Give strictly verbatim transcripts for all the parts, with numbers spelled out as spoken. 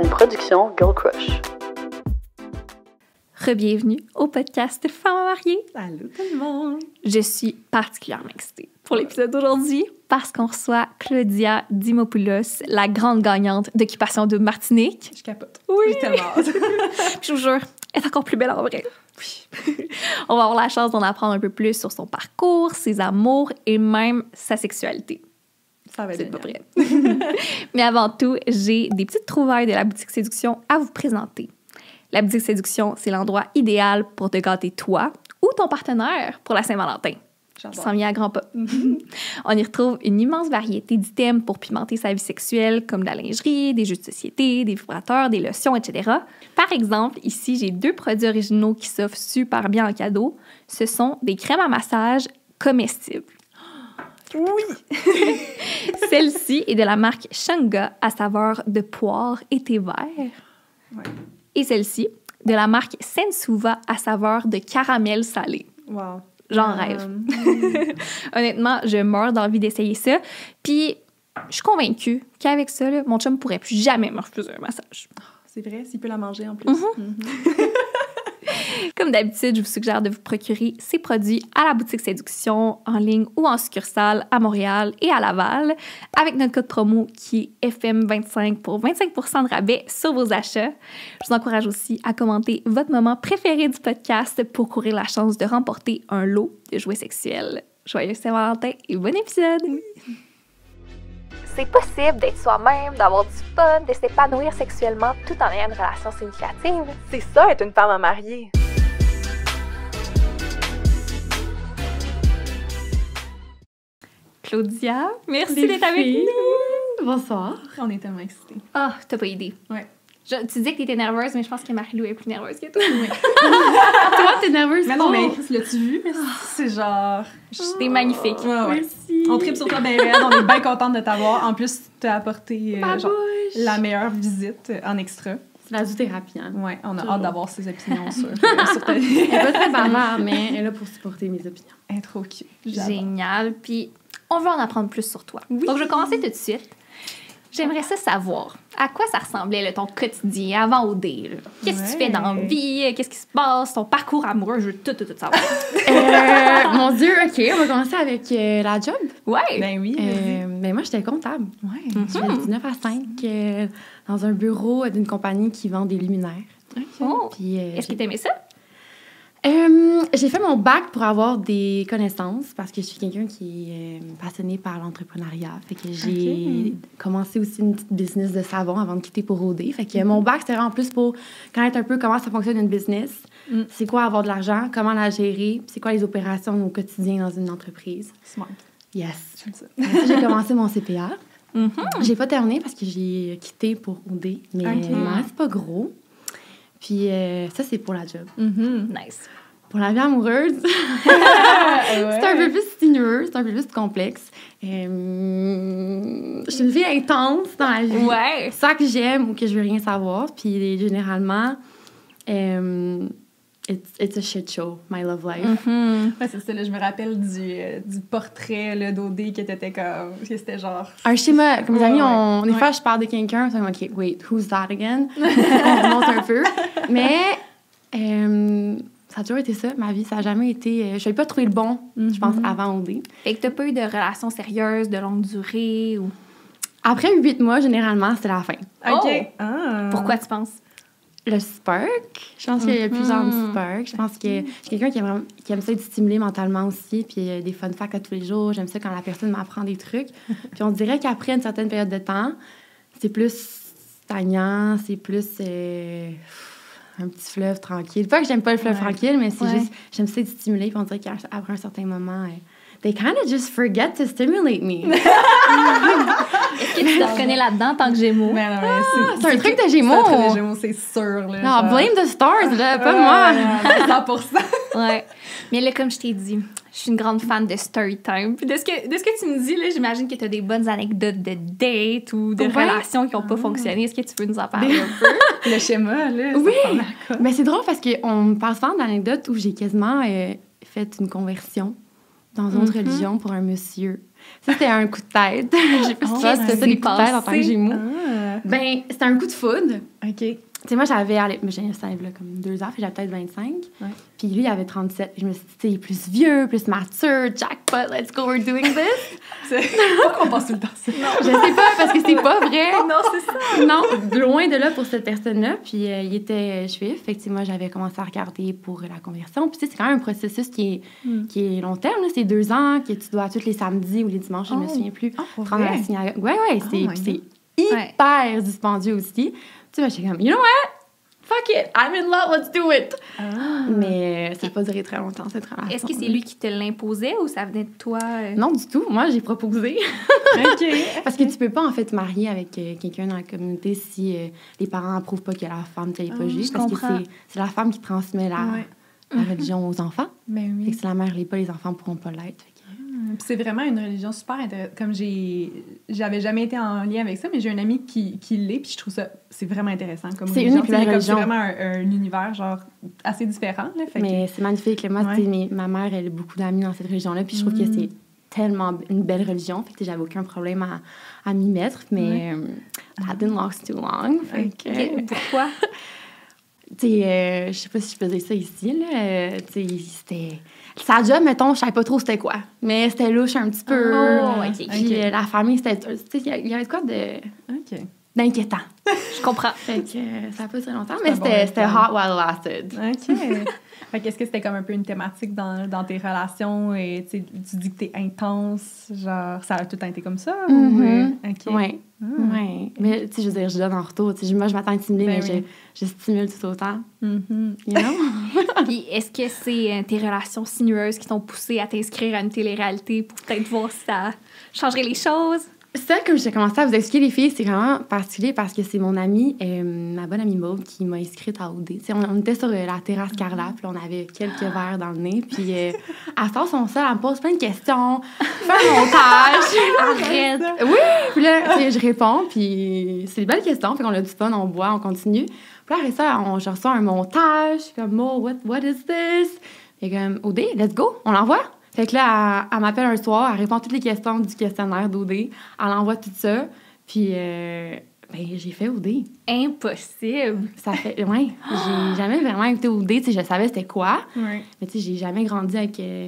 une production Girl Crush. Re-bienvenue au podcast Femmes mariées. Allô tout le monde! Je suis particulièrement excitée pour l'épisode d'aujourd'hui parce qu'on reçoit Claudia Dimopoulos, la grande gagnante d'Occupation de Martinique. Je capote. Oui! J'ai tellement hâte. Je vous jure, elle est encore plus belle en vrai. Oui. On va avoir la chance d'en apprendre un peu plus sur son parcours, ses amours et même sa sexualité. Ça va être C'est pas vrai. Mais avant tout, j'ai des petites trouvailles de la boutique Séduction à vous présenter. La boutique Séduction, c'est l'endroit idéal pour te gâter toi ou ton partenaire pour la Saint-Valentin. J'adore. Sans vient à grands pas. On y retrouve une immense variété d'items pour pimenter sa vie sexuelle, comme de la lingerie, des jeux de société, des vibrateurs, des lotions, et cetera. Par exemple, ici, j'ai deux produits originaux qui s'offrent super bien en cadeau. Ce sont des crèmes à massage comestibles. Oui! Celle-ci est de la marque Shanga à saveur de poire et thé vert. Ouais. Et celle-ci, de la marque Sensuva à saveur de caramel salé. Wow. J'en Um, rêve. Honnêtement, je meurs d'envie d'essayer ça. Puis, je suis convaincue qu'avec ça, là, mon chum pourrait plus jamais me refuser un massage. C'est vrai, s'il peut la manger en plus. Mm-hmm. Mm-hmm. Comme d'habitude, je vous suggère de vous procurer ces produits à la boutique Séduction, en ligne ou en succursale à Montréal et à Laval, avec notre code promo qui est F M vingt-cinq pour vingt-cinq pour cent de rabais sur vos achats. Je vous encourage aussi à commenter votre moment préféré du podcast pour courir la chance de remporter un lot de jouets sexuels. Joyeux Saint-Valentin et bon épisode! Oui. C'est possible d'être soi-même, d'avoir du fun, de s'épanouir sexuellement tout en ayant une relation significative. C'est ça, être une femme à marier. Claudia, merci Les d'être avec filles. nous! Bonsoir. On est tellement excités. Ah, t'as pas idée. Ouais. Je, tu disais que t'étais nerveuse, mais je pense que Marie-Lou est plus nerveuse que toi. Oui. Toi, t'es nerveuse? Mais non, mais pour? l'as-tu vu? C'est genre... T'es magnifique. Ouais, ouais. Merci. On tripe sur toi bien raide, on est bien contente de t'avoir. En plus, t'as apporté euh, Ma genre, bouche. la meilleure visite en extra. C'est la zoothérapie, hein? Ouais, on a Toujours. hâte d'avoir ses opinions sur, euh, sur ta vie. Elle est pas très bavarde, mais elle est là pour supporter mes opinions. Elle est trop cute. J'adore. Génial. Puis, on veut en apprendre plus sur toi. Oui. Donc, je vais commencer tout de suite. J'aimerais ça savoir, à quoi ça ressemblait là, ton quotidien avant O D? là? Qu'est-ce que tu Ouais. fais dans la vie? Qu'est-ce qui se passe? Ton parcours amoureux? Je veux tout, tout, tout savoir. Euh, mon Dieu, OK, on va commencer avec euh, la job. Ouais! Ben oui, vas-y. Euh, ben moi, j'étais comptable. Ouais. Je faisais du neuf à cinq euh, dans un bureau d'une compagnie qui vend des luminaires. Oh. Puis, euh, Est-ce que t'aimais ça? Euh, j'ai fait mon bac pour avoir des connaissances parce que je suis quelqu'un qui est euh, passionné par l'entrepreneuriat. Fait que j'ai commencé aussi une petite business de savon avant de quitter pour O D. Fait que mon bac, c'était en plus pour connaître un peu comment ça fonctionne une business, Mm. c'est quoi avoir de l'argent, comment la gérer, puis c'est quoi les opérations au quotidien dans une entreprise. Smart. Yes. J'aime ça. Après ça, j'ai commencé mon C P A. Mhm. J'ai pas terminé parce que j'ai quitté pour O D, mais Ok. il m'en reste pas gros. Puis euh, ça, c'est pour la job. Mm-hmm. Nice. Pour la vie amoureuse, Ouais. c'est un peu plus sinueux, c'est un peu plus complexe. Euh, je suis une fille intense dans la vie. Ouais. Ça que j'aime ou que je veux rien savoir. Puis généralement, euh, it's, it's a shit show, my love life. Mhm. Ouais, c'est ça, là, je me rappelle du, euh, du portrait là, d'O D qui était comme... que C'était genre... Un schéma, comme mes Ouais, amis, ouais. on, des Ouais. fois, je parle de quelqu'un, c'est comme, OK, wait, who's that again? On remonte un peu. Mais euh, ça a toujours été ça, ma vie. Ça n'a jamais été... Euh, je n'avais pas trouvé le bon, je pense, Mhm. avant O D. Fait que t'as pas eu de relations sérieuses, de longue durée ou... Après huit mois, généralement, c'était la fin. OK. Oh. Ah. Pourquoi tu penses? Le spark, je pense qu'il y a plusieurs Mhm. sparks. Je pense que je suis quelqu'un qui aime, vraiment- qui aime ça être stimulé mentalement aussi, puis euh, des fun facts à tous les jours. J'aime ça quand la personne m'apprend des trucs. Puis on dirait qu'après une certaine période de temps, c'est plus stagnant, c'est plus euh, un petit fleuve tranquille. Pas que j'aime pas le fleuve Ouais. tranquille, mais c'est Ouais. juste, j'aime ça être stimulé, puis on dirait qu'après un certain moment, euh, they kind of just forget to stimulate me. Est-ce que tu te reconnais là-dedans tant que Gémeaux? Mais non, mais c'est... C'est un truc de C'est Gémeaux. un truc de Gémeaux, c'est sûr. Là, Non, genre. blame the stars, là, pas Ouais, moi. ouais, ouais, cent pour cent. Ouais. Mais là, comme je t'ai dit, je suis une grande fan de story time. Puis de ce que, de ce que tu me dis, là, j'imagine que tu as des bonnes anecdotes de dates ou de Ouais. relations qui n'ont pas fonctionné. Est-ce que tu veux nous en parler un peu? Le schéma, là, ça Oui. ressemble à quoi? Mais c'est drôle parce qu'on me parle souvent d'anecdotes où j'ai quasiment euh, fait une conversion dans une autre Mhm. religion pour un monsieur. Ça, c'était un coup de tête. J'ai fait Oh, ça, c'était ça, c'est des coups de tête en tant que passé. Gémeaux. Ah. Ben, c'était un coup de foudre. OK. Tu sais, moi, j'avais... allez, mais j'ai ça là comme deux ans, fait que j'avais peut-être vingt-cinq. Ouais. Puis lui, il avait trente-sept. Je me suis dit, tu sais, il est plus vieux, plus mature, jackpot, let's go, we're doing this. C'est pas qu'on pense tout le temps ça. Je sais pas, parce que c'est pas vrai. Non, c'est ça. Non, loin de là pour cette personne-là. Puis euh, il était juif. Fait que, tu sais, moi, j'avais commencé à regarder pour la conversion. Puis, tu sais, c'est quand même un processus qui est, Mm. qui est long terme. Là. C'est deux ans que tu dois tous les samedis ou les dimanches, je me Oh. souviens plus, Oh, pour prendre vrai? la synagogue. Ouais, ouais, Oh c'est, my puis c'est Ouais. hyper dispendieux aussi. Tu vois, j'étais comme, you know what? Fuck it, I'm in love, let's do it. Ah. Mais euh, ça n'a pas duré très longtemps, cette relation. Est-ce que c'est lui qui te l'imposait ou ça venait de toi? euh? Non, du tout. Moi, j'ai proposé. OK. Parce que tu peux pas, en fait, te marier avec euh, quelqu'un dans la communauté si euh, les parents n'approuvent pas que la femme n'est pas Ah, juive. je Parce comprends. que c'est, c'est la femme qui transmet la, Ouais. la religion aux enfants. Ben Fait oui. que si la mère l'est pas, les enfants ne pourront pas l'être. Fait que- Puis c'est vraiment une religion super intéressante. Comme j'ai... J'avais jamais été en lien avec ça, mais j'ai un ami qui, qui l'est, puis je trouve ça... C'est vraiment intéressant comme C'est religion. une des plus belles C'est comme- c'est religions. vraiment un, un univers, genre, assez différent, là. Fait que- Mais c'est magnifique. là. Moi, Ouais. tu sais, mes- ma mère, elle a beaucoup d'amis dans cette religion-là. Puis je trouve que Mm. c'est tellement b- une belle religion. Fait que tu sais, j'avais aucun problème à, à m'y mettre. Mais euh, that didn't last too long. Fait que, Ok, pourquoi? tu sais, euh, je sais pas si je faisais ça ici, là. euh, tu sais, c'était... Sa job, mettons, je savais pas trop c'était quoi. Mais c'était louche un petit peu. Oh, ok. Puis Ok. euh, la famille, c'était... Tu sais, il y a- il y avait de quoi de... OK. d'inquiétant. Je comprends. Fait que euh, ça a pas duré longtemps, C'est mais un bon c'était, c'était exemple. hot while it lasted. OK. Fait qu'est-ce que c'était comme un peu une thématique dans, dans tes relations et tu sais, tu dis que t'es intense, genre ça a tout le temps été comme ça? Mhm. Ou, euh, OK. Ouais. Ah. Ouais. Mais tu sais, je veux dire, je donne en retour. Tu sais, moi, je m'attends à stimuler, Ben mais oui. je, je stimule tout autant. Mhm. You know? Puis est-ce que c'est euh, tes relations sinueuses qui t'ont poussé à t'inscrire à une télé-réalité pour peut-être voir si ça changerait les choses? Ça, comme j'ai commencé à vous expliquer, les filles, c'est vraiment particulier parce que c'est mon amie, euh, ma bonne amie Maude, qui m'a inscrite à O D. Tu sais, on, on était sur euh, la terrasse Carla, puis on avait quelques verres dans le nez. Puis euh, à force, on seul, elle me pose plein de questions, fait un montage. Arrête! Oui! Puis là, tu sais, je réponds, puis c'est des belles questions. Fait qu'on a du fun, on boit, on continue. Puis là, après ça, on, je reçois un montage. Je suis comme, oh, what, what is this? Fait comme, O D, let's go, on l'envoie. Fait que là, elle, elle m'appelle un soir, elle répond toutes les questions du questionnaire d'O D, elle envoie tout ça, puis euh, ben, j'ai fait O D. Impossible! Ça fait, ouais, j'ai jamais vraiment écouté O D, tu sais, je savais c'était quoi, Ouais. mais tu sais, j'ai jamais grandi avec... euh,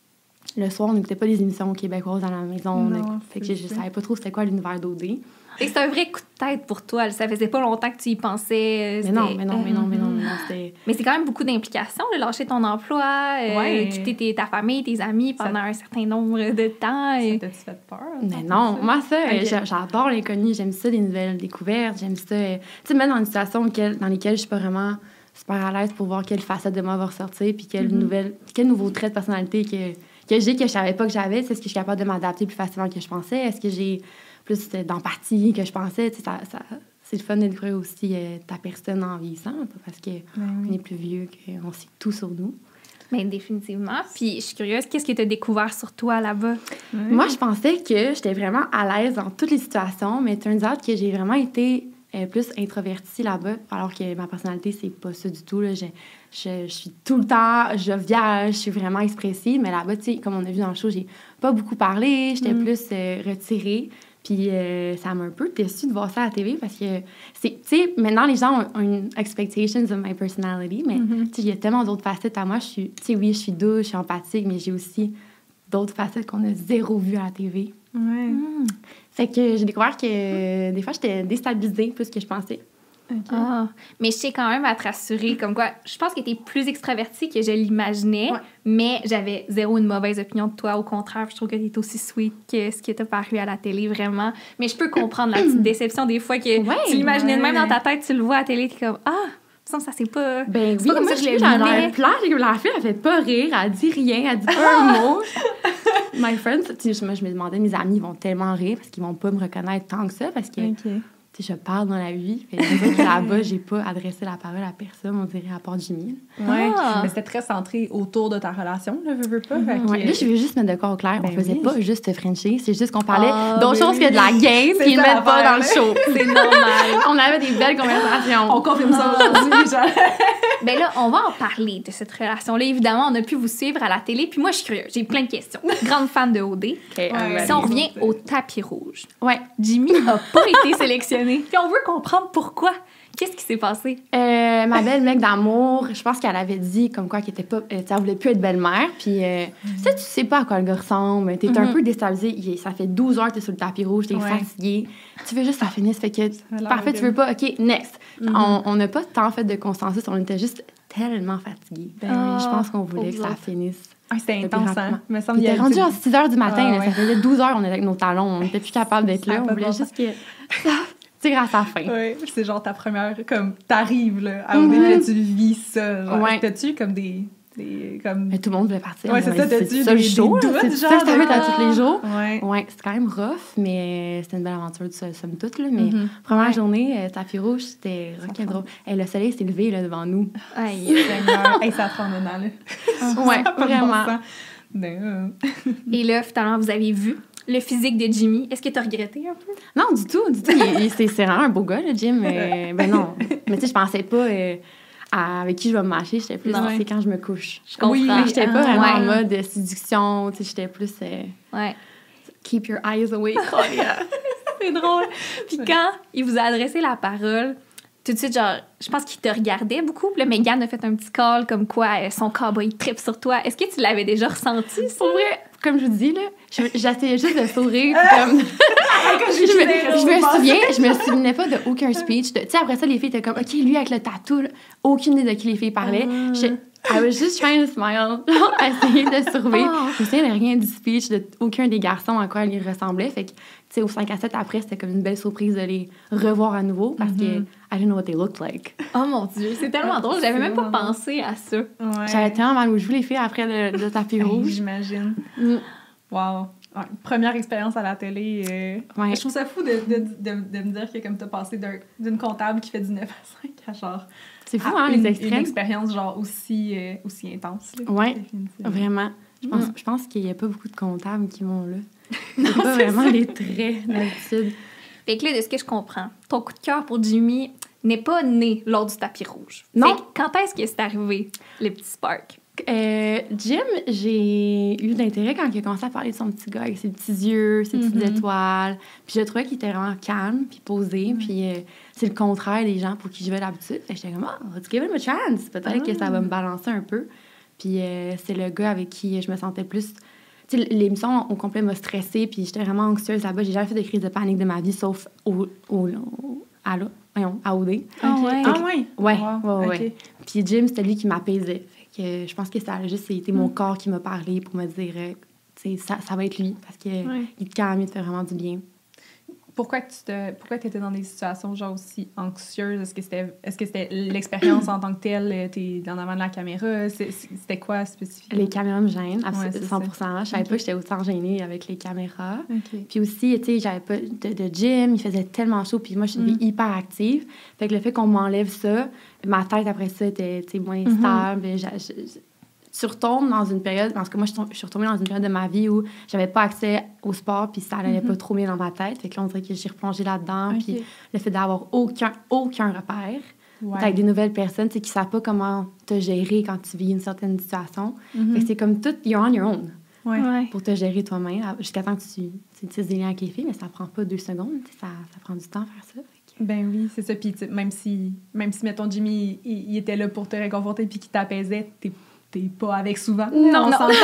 le soir, on n'écoutait pas les émissions québécoises à la maison, Non, on a- fait que je, c'est je ça. savais pas trop c'était quoi l'univers d'O D. Et c'est un vrai coup de tête pour toi. Ça faisait pas longtemps que tu y pensais. euh, Mais non, c'était- mais non, mais non, mais non, mais non, c'était... Mais c'est quand même beaucoup d'implications, de lâcher ton emploi, euh, Ouais. quitter tes- ta famille, tes amis pendant un certain nombre de temps. Ça et- t'a-tu fait peur? Mais non, moi, ça, Ok. euh, j'a- j'adore l'inconnu. J'aime ça, des nouvelles découvertes. J'aime ça. euh, Tu sais, même dans une situation auquel- dans lesquelles je suis pas vraiment super à l'aise pour voir quelle facette de moi va ressortir, puis quelle Mhm. nouvelle, quel nouveau trait de personnalité que, que j'ai, que je savais pas que j'avais. Tu sais, est-ce que je suis capable de m'adapter plus facilement que je pensais? Est-ce que j'ai plus euh, d'empathie que je pensais? Tu sais, ça, ça- c'est le fun de découvrir aussi euh, ta personne en vieillissant, pas parce qu'on Ben oui. est plus vieux qu'on sait tout sur nous. Mais définitivement. Puis je suis curieuse, qu'est-ce que tu as découvert sur toi là-bas? Ouais. Moi, je pensais que j'étais vraiment à l'aise dans toutes les situations, mais turns out que j'ai vraiment été euh, plus introvertie là-bas, alors que ma personnalité, c'est pas ça du tout. Là. Je, je, je suis tout le temps joviale, je suis vraiment expressive, mais là-bas, tu sais, comme on a vu dans le show, j'ai pas beaucoup parlé, j'étais Mm. plus euh, retirée. Puis euh, ça m'a un peu déçue de voir ça à la T V parce que, c'est, tu sais, maintenant, les gens ont, ont une expectations of my personality, mais Mhm. tu sais, il y a tellement d'autres facettes à moi. Je suis, tu sais, oui, je suis douce, je suis empathique, mais j'ai aussi d'autres facettes qu'on a zéro vues à la T V. Ouais. Fait que j'ai découvert que euh, des fois, j'étais déstabilisée plus que je pensais. OK. Ah, mais je sais quand même à te rassurer, comme quoi, je pense que tu es plus extravertie que je l'imaginais, Ouais. mais j'avais zéro une mauvaise opinion de toi. Au contraire, je trouve que tu es aussi sweet que ce qui t'a paru à la télé, vraiment. Mais je peux comprendre la petite déception des fois que Ouais, tu l'imaginais de même ouais. dans ta tête, tu le vois à la télé, tu es comme, ah, ça, ça c'est pas. Ben C'est oui, pas comme moi, ça que je je l'ai j'ai vu, mais- l'air plate. J'ai comme la fille, elle fait pas rire, elle dit rien, elle dit pas un mot. My friends, tu sais, moi, je me demandais, mes amis vont tellement rire parce qu'ils vont pas me reconnaître tant que ça parce que, OK. tu sais, je parle dans la vie. Fait que c'est vrai que là-bas, j'ai pas adressé la parole à personne, on dirait, à part Jimmy. Ouais. Ah. Mais c'était très centré autour de ta relation, là, veux, veux pas. Fait que- Ouais, là, je veux juste mettre de quoi au clair. Ben on faisait oui. pas juste Frenchie, c'est juste qu'on parlait Ah, d'autres ben choses oui. que de la game, C'est puis ils le ça mettent pas l'affaire, dans le show. C'est normal. On avait des belles conversations. On confirme ça aujourd'hui, genre. Ben là, on va en parler de cette relation-là. Évidemment, on a pu vous suivre à la télé, puis moi, je suis curieuse. J'ai plein de questions. Grande fan de O D. Ok, I'm Ouais. ready. Si on revient au tapis rouge, Ouais. Jimmy a pas été sélectionné donné. Puis on veut comprendre pourquoi. Qu'est-ce qui s'est passé? Euh, ma belle mec d'amour, je pense qu'elle avait dit comme quoi qu'elle était pas, euh, elle voulait plus être belle-mère. Puis, euh, mm-hmm. tu sais, tu sais pas à quoi le gars ressemble. T'es mm-hmm. un peu déstabilisé. Il, ça fait douze heures que t'es sur le tapis rouge, t'es ouais. fatiguée. Tu veux juste que ça finisse. Fait que, parfait, tu veux pas. OK, next. Mm-hmm. On n'a pas tant fait de consensus. On était juste tellement fatigués. Ben, oh, je pense qu'on voulait que ça autres. finisse. Ah, c'était intense, hein? Il était rendu à six heures du matin. Ah, là, ouais. Ça faisait douze heures, on était avec nos talons. On n'était plus capable d'être là. On voulait juste que ça tire à sa fin. Oui, c'est genre ta première... Comme, t'arrives, là, à mm-hmm. où tu vis ça. Genre, ouais. T'as-tu comme des... des comme... Mais tout le monde voulait partir. Ouais, c'est ça, t'as-tu des, des shows, doutes, c'est genre? C'est ça que t'avais à tous les jours. Ouais. Ouais, c'est quand même rough, mais c'était une belle aventure, somme toute, là. Mais mm-hmm. première ouais. journée, euh, tapis rouge, c'était rock'n'roll. Hey, le soleil s'est levé, là, devant nous. Aïe, Seigneur. Hey, ça prend dedans, là. Ouais, vraiment. Et là, finalement, vous avez vu le physique de Jimmy. Est-ce que tu as regretté un peu? Non, du tout, du tout. Il, il, c'est, c'est vraiment un beau gars, le Jim. Mais, ben non. Mais tu sais, je pensais pas euh, à, avec qui je vais me mâcher. J'étais plus, non, c'est quand je me couche. Je comprends. Oui, j'étais pas ah, vraiment ouais. en mode séduction. Tu sais, j'étais plus... Euh, ouais. Keep your eyes away, Claudia. C'est drôle. Puis quand il vous a adressé la parole... Tout de suite, genre, je pense qu'il te regardait beaucoup. Puis là, Megan a fait un petit call comme quoi son cowboy trip sur toi. Est-ce que tu l'avais déjà ressenti, ça? Pour vrai, comme je vous dis, là, j'essayais juste de sourire. Comme... je, je, me, je me souviens, je me souvenais pas de aucun speech. Tu sais, après ça, les filles étaient comme, OK, lui avec le tatou, là, aucune idée de qui les filles parlaient. Uh... I was just trying to smile. Essayer de survivre. Oh. Je me souviens de rien du speech, de aucun des garçons à quoi ils ressemblaient. Fait que, tu sais, au cinq à sept après, c'était comme une belle surprise de les revoir à nouveau parce mm-hmm. que I didn't know what they looked like. Oh mon Dieu, c'est tellement drôle. J'avais même pas pensé à ça. Ouais. J'avais tellement mal aux joues, les filles, après le, le tapis rouge. J'imagine. Mm. Wow. Ouais, première expérience à la télé. Euh... Ouais. Je trouve ça fou de, de, de, de me dire que comme t'as passé d'un, d'une comptable qui fait du neuf à cinq à genre... C'est fou, hein, une, les extrêmes. Une expérience genre aussi, euh, aussi intense. Oui, vraiment. Je pense, mm. je pense qu'il n'y a pas beaucoup de comptables qui vont là. C'est non, pas c'est vraiment ça. les traits d'habitude. Fait que là, de ce que je comprends, ton coup de cœur pour Jimmy n'est pas né lors du tapis rouge. Non. Fait que quand est-ce que c'est arrivé, les petits sparks? Euh, Jim, j'ai eu de l'intérêt quand il a commencé à parler de son petit gars avec ses petits yeux, ses mm-hmm. petites étoiles. Puis je trouvais qu'il était vraiment calme puis posé. Mm-hmm. Puis euh, c'est le contraire des gens pour qui je vais d'habitude. Fait que j'étais comme, oh, let's give him a chance. Peut-être mm-hmm. que ça va me balancer un peu. Puis euh, c'est le gars avec qui je me sentais plus... Tu sais, l'émission au complet m'a stressée puis j'étais vraiment anxieuse là-bas. J'ai jamais fait de crise de panique de ma vie, sauf au, au, au, à, là, voyons, à O D. Ah okay. ouais? Ah ouais? Ouais, wow. ouais, ouais. Okay. Puis Jim, c'était lui qui m'apaisait. Que je pense que ça a juste été mon corps qui m'a parlé pour me dire euh, ça, ça va être lui parce qu'il ouais. te calme, il te fait vraiment du bien. Pourquoi que tu te, pourquoi tu étais dans des situations genre aussi anxieuses? Est-ce que c'était, est-ce que c'était l'expérience en tant que telle? T'es en avant de la caméra? C'est, c'était quoi spécifiquement? Les caméras me gênent, ouais, cent pour cent. Je savais okay. pas que j'étais autant gênée avec les caméras. Okay. Puis aussi, tu sais, j'avais pas de, de gym, il faisait tellement chaud, puis moi, je suis mm. hyper active. Fait que le fait qu'on m'enlève ça, ma tête après ça était, tu sais, moins mm-hmm. stable. Je, je, je, tu retombes dans une période, parce que moi, je suis retombée dans une période de ma vie où j'avais pas accès au sport, puis ça allait mm-hmm. pas trop bien dans ma tête. Fait que là, on dirait que j'ai replongé là-dedans. Okay. Puis le fait d'avoir aucun, aucun repère, ouais. avec des nouvelles personnes, tu sais, qui savent pas comment te gérer quand tu vis une certaine situation. Mm-hmm. Fait que c'est comme tout, you're on your own. Ouais. Ouais. Pour te gérer toi-même, jusqu'à temps que tu, tu tisses des liens avec les filles, mais ça prend pas deux secondes, ça, ça prend du temps à faire ça. Que... Ben oui, c'est ça. Puis même si, même si, mettons, Jimmy, il, il était là pour te réconforter puis qu'il t'apaisait, t'es T'es pas avec souvent. Non, on non. s'entend.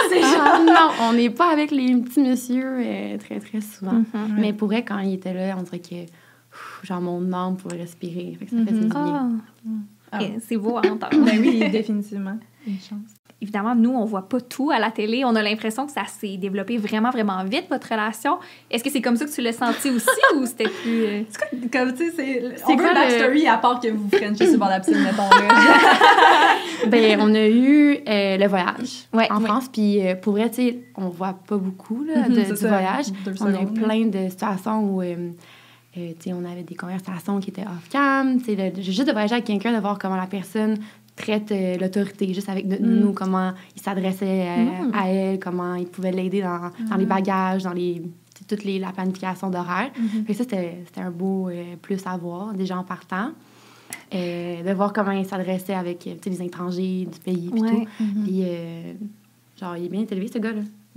ah, non, on n'est pas avec les petits messieurs euh, très, très souvent. Mm-hmm. Mais pour vrai, quand il était là, on dirait que ouf, genre mon âme pouvait respirer. Fait que ça mm-hmm. faisait du bien. Oh. Ah. C'est beau à entendre. Ben oui, définitivement. Une chance. Évidemment, nous, on voit pas tout à la télé. On a l'impression que ça s'est développé vraiment, vraiment vite, votre relation. Est-ce que c'est comme ça que tu l'as senti aussi ou c'était plus... Euh... C'est quoi, comme, tu sais, c'est... c'est on veut quoi une backstory le... à part que vous frenchez sur le bord de la piscine, mettons, là. Ben, on a eu euh, le voyage ouais, en ouais. France. Puis euh, pour vrai, tu sais, on voit pas beaucoup là, de, mm-hmm, du ça, voyage. On a eu secondes. plein de situations où... Euh, euh, tu sais, on avait des conversations qui étaient off-cam. Tu sais, juste de voyager avec quelqu'un, de voir comment la personne... traite euh, l'autorité, juste avec de, mm. nous, comment il s'adressait euh, mm. à elle, comment il pouvait l'aider dans, mm. dans les bagages, dans les, toute les, la planification d'horaire. Mm-hmm. Fait que ça, c'était, c'était un beau euh, plus à voir, déjà en partant. Euh, de voir comment il s'adressait avec les étrangers du pays, puis ouais. tout. Mm-hmm. Puis, euh, genre, il est bien élevé, ce gars-là.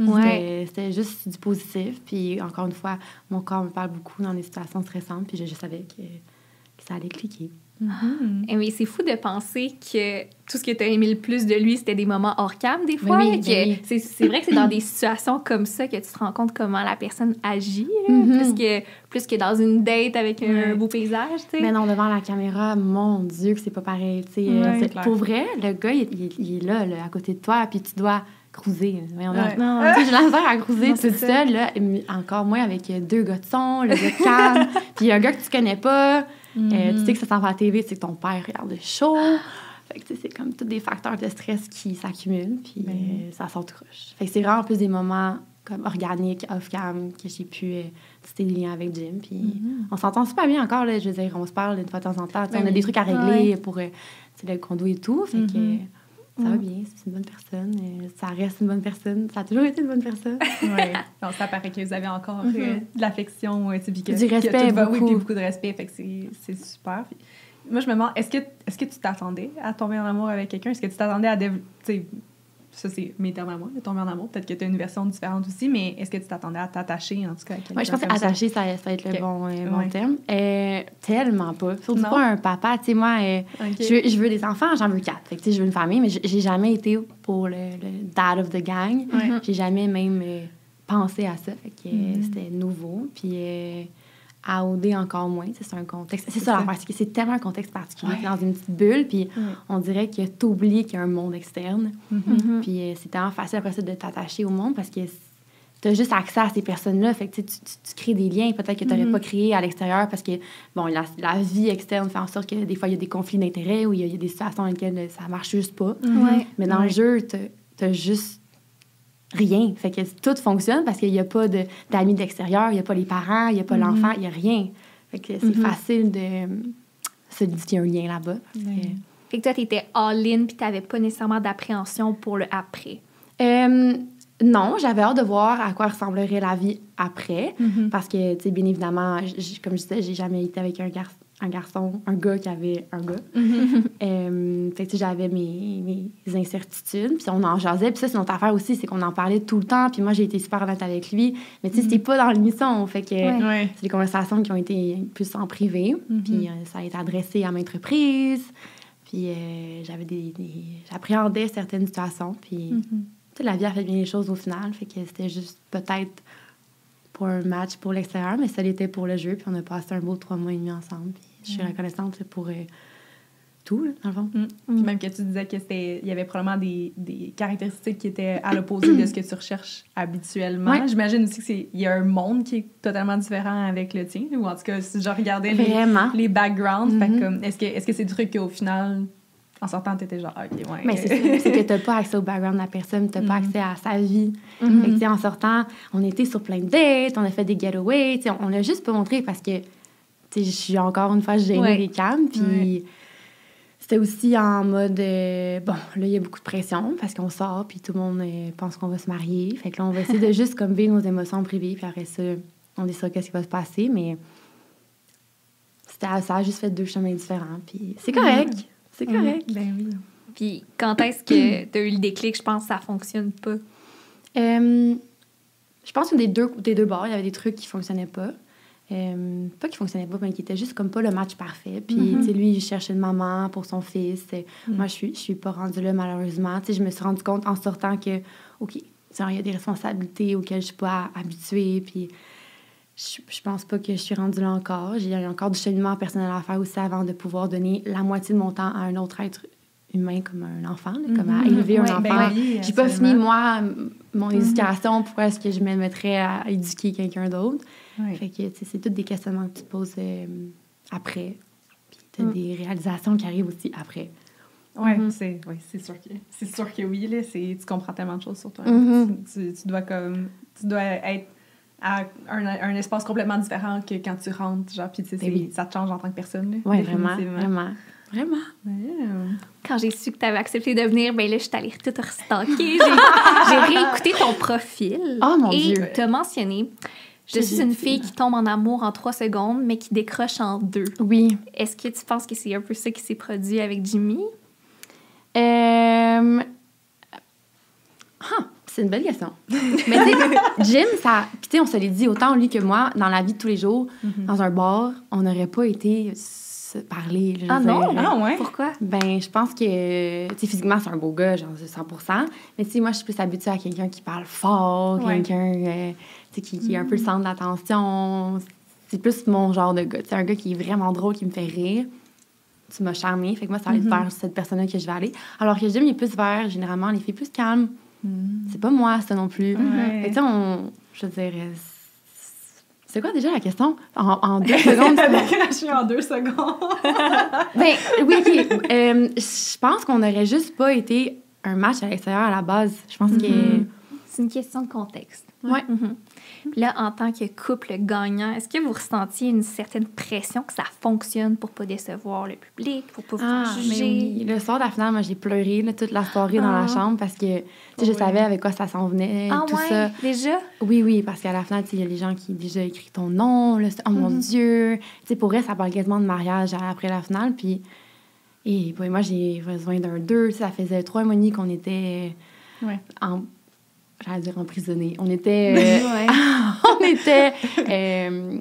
Ouais. C'était, c'était juste du positif. Puis encore une fois, mon corps me parle beaucoup dans des situations stressantes. Puis je, je savais que, que ça allait cliquer. Mm-hmm. Eh, mais c'est fou de penser que tout ce que tu as aimé le plus de lui, c'était des moments hors cam, des fois. Ben oui, que ben oui. c'est, c'est vrai que c'est dans des situations comme ça que tu te rends compte comment la personne agit, là, Mm-hmm. plus, que, plus que dans une date avec un Ouais. beau paysage, tu sais. Mais non, devant la caméra, mon Dieu, que c'est pas pareil. Tu sais, Ouais, euh, c'est- clair. pour vrai, le gars, il, il- il est là, là, à côté de toi, puis tu dois cruiser. Mais on a- Ouais. Non. Tu sais, j'ai la misère à cruiser Non, toute c'est ça. seule, là, et encore moins avec deux gars de son, le gars de cam, puis un gars que tu connais pas. Mm-hmm. Euh, tu sais que ça s'en va à la T V, c'est que ton père regarde le show. Fait que, tu sais, c'est comme tous des facteurs de stress qui s'accumulent, puis Ben. euh, ça sort tout croche. Fait que c'est vraiment plus des moments comme organiques, off-cam, que j'ai pu euh, tisser des liens avec Jim. Puis Mm-hmm. on s'entend super bien encore, là, je veux dire, on se parle une fois de temps en temps. Tu sais, Ben on a oui. des trucs à régler Ouais. pour euh, tu sais, le condo et tout. Fait que Mm-hmm. euh, ça va Mm. bien, c'est une bonne personne. euh, ça reste une bonne personne. Ça a toujours été une bonne personne. Ouais. Donc, ça paraît que vous avez encore Mhm. euh, de l'affection, euh, tu sais, puis que- Du que respect, tout va- Oui, beaucoup. puis beaucoup de respect, fait que c'est, c'est super. Puis, moi, je me demande, est-ce que, est-ce que tu t'attendais à tomber en amour avec quelqu'un? Est-ce que tu t'attendais à... dév- Tu sais, ça, c'est mes termes à moi, de tomber en amour. Peut-être que tu as une version différente aussi, mais est-ce que tu t'attendais à t'attacher, en tout cas, à quelqu'un Ouais, je pense comme ça? qu'attacher, ça, ça va être le Ok. bon, euh, bon Ouais. terme. Euh, tellement pas. Surtout Non? pas un papa. Tu sais, moi, euh, Ok. je, veux, je veux des enfants, j'en veux quatre. Fait que, tu sais, je veux une famille, mais j'ai j'ai jamais été pour le, le dad of the gang. Ouais. J'ai jamais même euh, pensé à ça. Fait que euh, Mhm. c'était nouveau. Puis euh, à O D encore moins. Tu sais, c'est un contexte. C'est C'est ça, ça. l'affaire, c'est que c'est tellement un contexte particulier. Ouais. T'es dans une petite bulle, puis Ouais. on dirait que t'oublies qu'il y a un monde externe. Mhm. Mhm. Puis euh, c'est tellement facile après ça de t'attacher au monde parce que tu as juste accès à ces personnes-là. Fait que tu, sais, tu, tu, tu crées des liens peut-être que tu n'aurais Mhm. pas créés à l'extérieur parce que, bon, la, la vie externe fait en sorte que des fois, il y a des conflits d'intérêts ou il y, a- il y a des situations dans lesquelles euh, ça marche juste pas. Mhm. Ouais. Mais dans Ouais. le jeu, tu as juste rien. Fait que tout fonctionne parce qu'il n'y a pas de- d'amis de l'extérieur, il n'y a pas les parents, il n'y a pas Mhm. l'enfant, il n'y a rien. Fait que c'est Mhm. facile de euh, se dire qu'il y a un lien là-bas. parce que- Ouais. Fait que toi, t'étais all-in puis t'avais pas nécessairement d'appréhension pour le après. Euh, non, j'avais hâte de voir à quoi ressemblerait la vie après. Mhm. Parce que, tu sais, bien évidemment, j- j- comme je disais, j'ai jamais été avec un, gar un garçon, un gars qui avait un gars. Mhm. Euh, fait que, tu sais, j'avais mes, mes incertitudes. Puis on en jasait. Puis ça, c'est notre affaire aussi, c'est qu'on en parlait tout le temps. Puis moi, j'ai été super honnête avec lui. Mais tu sais, c'était pas dans l'émission. Fait que Ouais. Ouais. c'est des conversations qui ont été plus en privé. Mhm. Puis euh, ça a été adressé à maintes reprises. Puis euh, j'avais des, des- j'appréhendais certaines situations. Puis... Mhm. Tu sais, la vie a fait bien les choses au final, fait que c'était juste peut-être pour un match pour l'extérieur, mais ça l'était pour le jeu, puis on a passé un beau trois mois et demi ensemble, puis je suis Mm. reconnaissante pour euh, tout, là, dans le fond. Mm. Puis même que tu disais que c'était il y avait probablement des, des caractéristiques qui étaient à l'opposé de ce que tu recherches habituellement. Ouais. J'imagine aussi que c'est il y a un monde qui est totalement différent avec le tien, ou en tout cas si je regardais les, Vraiment. les backgrounds, fait que Mhm. comme est-ce que est-ce que c'est des trucs qu'au final en sortant t'étais genre OK ouais. Mais c'est ça, c'est que t'as pas accès au background de la personne, t'as pas Mhm. accès à sa vie. Mhm. Fait que, tu sais, en sortant, on était sur plein de dates, on a fait des getaways, tu sais, on, on l'a juste pas montré parce que, tu sais, je suis encore une fois gênée Ouais. des cams, puis Ouais. c'était aussi en mode, euh, bon, là, il y a beaucoup de pression parce qu'on sort, puis tout le monde euh, pense qu'on va se marier. Fait que là, on va essayer de juste comme vivre nos émotions privées, puis après ça, on décide qu'est-ce qui va se passer, mais c'était- ça a juste fait deux chemins différents, puis c'est correct, c'est correct. Ben oui. Puis quand est-ce que t'as eu le déclic? Je pense que ça fonctionne pas. Euh, je pense que des deux, des deux bords, il y avait des trucs qui fonctionnaient pas. Euh, pas qui fonctionnaient pas, mais qui étaient juste comme pas le match parfait. Puis, Mhm. tu sais, lui, il cherchait une maman pour son fils. Et Mhm. Moi, je suis, je suis pas rendue là, malheureusement. Tu sais, je me suis rendu compte en sortant que, OK, genre, il y a des responsabilités auxquelles je suis pas habituée. Puis, je, je pense pas que je suis rendue là encore. J'ai encore du cheminement personnel à faire aussi avant de pouvoir donner la moitié de mon temps à un autre être humain comme un enfant, là, comme à Mhm. élever un Ouais, enfant. ben oui, J'ai pas fini, absolument. moi, m- mon Mhm. éducation. Pourquoi est-ce que je me mettrais à éduquer quelqu'un d'autre? Ouais. Fait que, tu sais, c'est tous des questionnements que tu te poses euh, après. Puis t'as Mm. des réalisations qui arrivent aussi après. Ouais, Mhm. c'est ouais, c'est sûr que c'est sûr que oui là, c'est tu comprends tellement de choses sur toi. Mhm. tu, tu dois comme tu dois être à un, un espace complètement différent que quand tu rentres, genre puis tu sais Ben c'est- oui. ça te change en tant que personne là. Oui, vraiment, définitivement. vraiment. Vraiment. Ouais. Quand j'ai su que t'avais accepté de venir, ben là, je suis allée tout restalker. J'ai j'ai réécouté ton profil. Oh, mon et Dieu. t'as mentionné « Je C'est suis une gentil. fille qui tombe en amour en trois secondes, mais qui décroche en deux. Oui. » Est-ce que tu penses que c'est un peu ça qui s'est produit avec Jimmy? Euh... ah, C'est une belle question. Mais tu sais, Jim, ça... Puis tu sais, on se l'est dit, autant lui que moi, dans la vie de tous les jours, Mm-hmm. dans un bar, on n'aurait pas été se parler. Je veux Ah dire. non? Ah ouais? Pourquoi? Ben, je pense que, tu sais, physiquement, c'est un beau gars, genre cent pour cent. Mais tu sais, moi, je suis plus habituée à quelqu'un qui parle fort, Ouais. quelqu'un, euh, tu sais, qui, qui est un peu le centre de l'attention. C'est plus mon genre de gars. C'est un gars qui est vraiment drôle, qui me fait rire. Tu m'as charmée. Fait que moi, ça va être Mhm. vers cette personne-là que je vais aller. Alors que Jim, il est plus vers, généralement, les filles plus calmes. C'est pas moi, ça non plus. Ouais. Fait que, tu sais, on... Je veux dire... euh, C'est quoi déjà la question? En, en deux secondes? c'est- Je suis en deux secondes. Ben, oui, OK. Euh, je pense qu'on n'aurait juste pas été un match à l'extérieur à la base. Je pense Mhm. C'est une question de contexte. que... Ouais. Mhm. Puis là, en tant que couple gagnant, est-ce que vous ressentiez une certaine pression que ça fonctionne pour pas décevoir le public, pour pas vous Ah, faire mais juger? oui. Le soir de la finale, moi, j'ai pleuré là, toute la soirée dans Ah. la chambre parce que tu sais, je Ouais. savais avec quoi ça s'en venait, Ah tout ouais, ça. déjà? Oui, oui, parce qu'à la finale, tu sais, il y a les gens qui déjà écrit ton nom. Là, c'est- oh mon Mhm. Dieu! Tu sais, pour elle, ça parle quasiment de mariage après la finale. Puis, et, puis moi, j'ai besoin d'un deux. Tu sais, ça faisait trois mois et demi qu'on était Ouais. en... J'allais dire emprisonnés. On était... euh, Ouais. on était euh,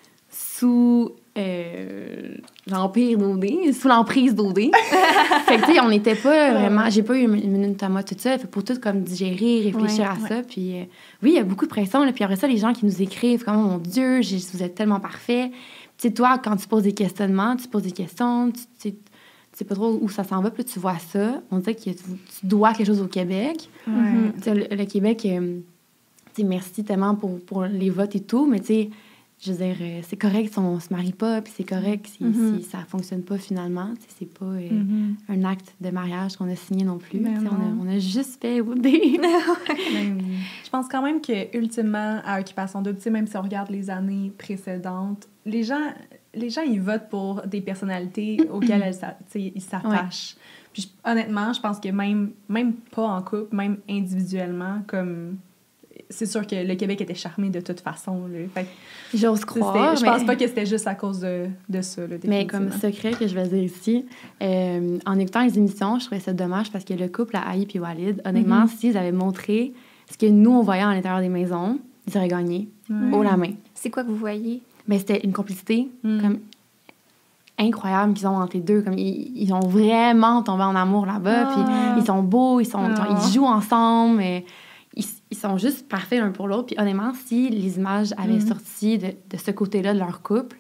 sous euh, l'empire d'O D, sous l'emprise d'O D. Fait que, tu sais, on n'était pas vraiment... J'ai pas eu une une minute à moi toute seule. Fait que pour tout comme digérer, réfléchir Ouais, à ça. Puis euh, oui, il y a beaucoup de pression. Là. Puis après ça, les gens qui nous écrivent comme « Oh mon Dieu, j'ai- vous êtes tellement parfait. » Tu sais, toi, quand tu poses des questionnements, tu poses des questions, tu tu sais tu sais pas trop où ça s'en va, puis là, tu vois ça. On dirait que tu, tu dois quelque chose au Québec. Ouais. Tu sais, le, le Québec, euh, tu sais, merci tellement pour, pour les votes et tout, mais tu sais, je veux dire, euh, c'est correct si on se marie pas, puis c'est correct si, Mhm. si ça fonctionne pas finalement. Tu sais, c'est pas euh, Mhm. un acte de mariage qu'on a signé non plus. Ben Tu sais, on, a, non. on a juste fait des... Ben oui. Je pense quand même que ultimement, à Occupation Double, tu sais, même si on regarde les années précédentes, les gens, les gens ils votent pour des personnalités auxquelles elles s'a- tu sais, ils s'attachent. Puis je- honnêtement, je pense que même, même pas en couple, même individuellement, comme c'est sûr que le Québec était charmé de toute façon. Là. Fait que J'ose c'était- croire, je mais... pense pas que c'était juste à cause de, de ça. Là, Mais comme définitivement. secret que je vais dire ici, euh, en écoutant les émissions, je trouvais ça dommage parce que le couple à Aïe et Walid, honnêtement, Mhm. s'ils avaient montré ce que nous, on voyait à l'intérieur des maisons, ils auraient gagné Ouais. haut la main. C'est quoi que vous voyez? Mais c'était une complicité Mm. comme incroyable qu'ils ont entre les deux. Comme ils, ils ont vraiment tombé en amour là-bas. Ah. Puis ils sont beaux, ils, sont, Ah. ils jouent ensemble. Mais ils, ils sont juste parfaits l'un pour l'autre. Puis honnêtement, si les images avaient Mm. sorti de, de ce côté-là de leur couple,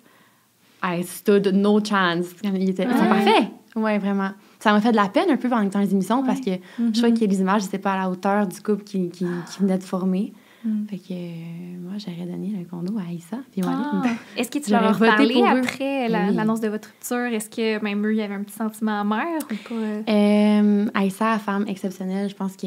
I stood no chance. Ils, étaient, ils sont Ouais. parfaits. Oui, vraiment. Ça m'a fait de la peine un peu pendant les émissions parce que Mhm. je trouvais que les images n'étaient pas à la hauteur du couple qui, qui, qui venait de former. Mm. Fait que euh, moi, j'aurais donné le condo à Aïssa. Puis Walid. Ah. Est-ce que tu J'aurais leur as voté parlé pour eux. après la- Oui. l'annonce de votre rupture? Est-ce que même eux, il y avait un petit sentiment amer ou pas? Euh, Aïssa, femme exceptionnelle, je pense que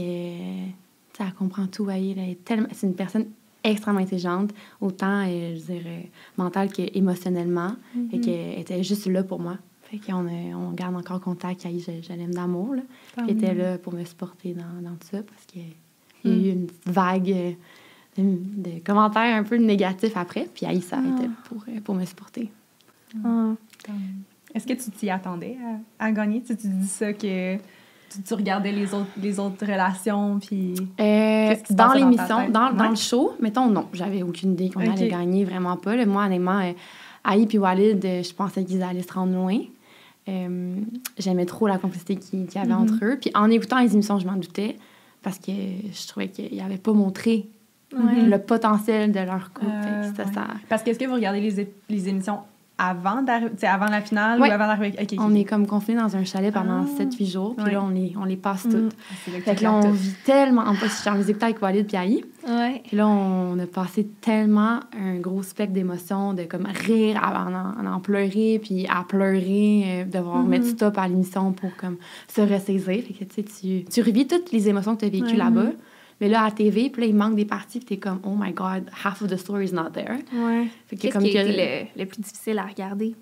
tu sais, elle comprend tout. Elle est tellement, c'est une personne extrêmement intelligente, autant euh, je dirais mentale qu'émotionnellement, et qu'elle était juste là pour moi. Fait qu'on a- on garde encore contact. Aïe, je, je l'aime d'amour. Là. Tant Elle était mieux. là pour me supporter dans, dans tout ça parce qu'il y a eu une petite vague euh, de, de commentaires un peu négatifs après. Puis Aïssa Ah. était pour, euh, pour me supporter. Ah. Est-ce que tu t'y attendais à, à gagner? Tu, sais, tu dis ça que tu, tu regardais les autres, les autres relations, puis... Euh, Qu'est-ce qui se dans passait dans ta l'émission, tête? dans, dans Ouais. le show, mettons, non, j'avais aucune idée qu'on Ok. allait gagner, vraiment pas. Là, moi, honnêtement, euh, Aïe puis Walid, euh, je pensais qu'ils allaient se rendre loin. Euh, j'aimais trop la complicité qu'il qu'il y avait Mhm. entre eux. Puis en écoutant les émissions, je m'en doutais parce que je trouvais qu'ils n'avaient pas montré Ouais. le potentiel de leur couple. Euh, Fait que c'était ouais. ça. Parce que est-ce que vous regardez les, ép- les émissions avant, d'arri- tu sais, avant la finale Ouais. ou avant d'arriver? Ok, ok, On ok. est comme confinés dans un chalet pendant Ah. sept huit jours, puis Ouais. là, on les, on les passe Mm. toutes. Ah, c'est là que Fait tu que là, on regardes tout. vit tellement... En plus, je les écoutais avec Walid puis Aïe. Ouais. Puis là, on a passé tellement un gros spectre d'émotions, de comme rire, à en, en, en pleurer, puis à pleurer, euh, devoir Mhm. mettre stop à l'émission pour comme se ressaisir. Fait que tu sais, tu, tu revis toutes les émotions que tu as vécues Ouais. là-bas. Mais là, à la T V, puis là, il manque des parties, puis t'es comme, oh my God, half of the story is not there. Ouais. Fait que Qu'est-ce comme qui a que- été le, le plus difficile à regarder?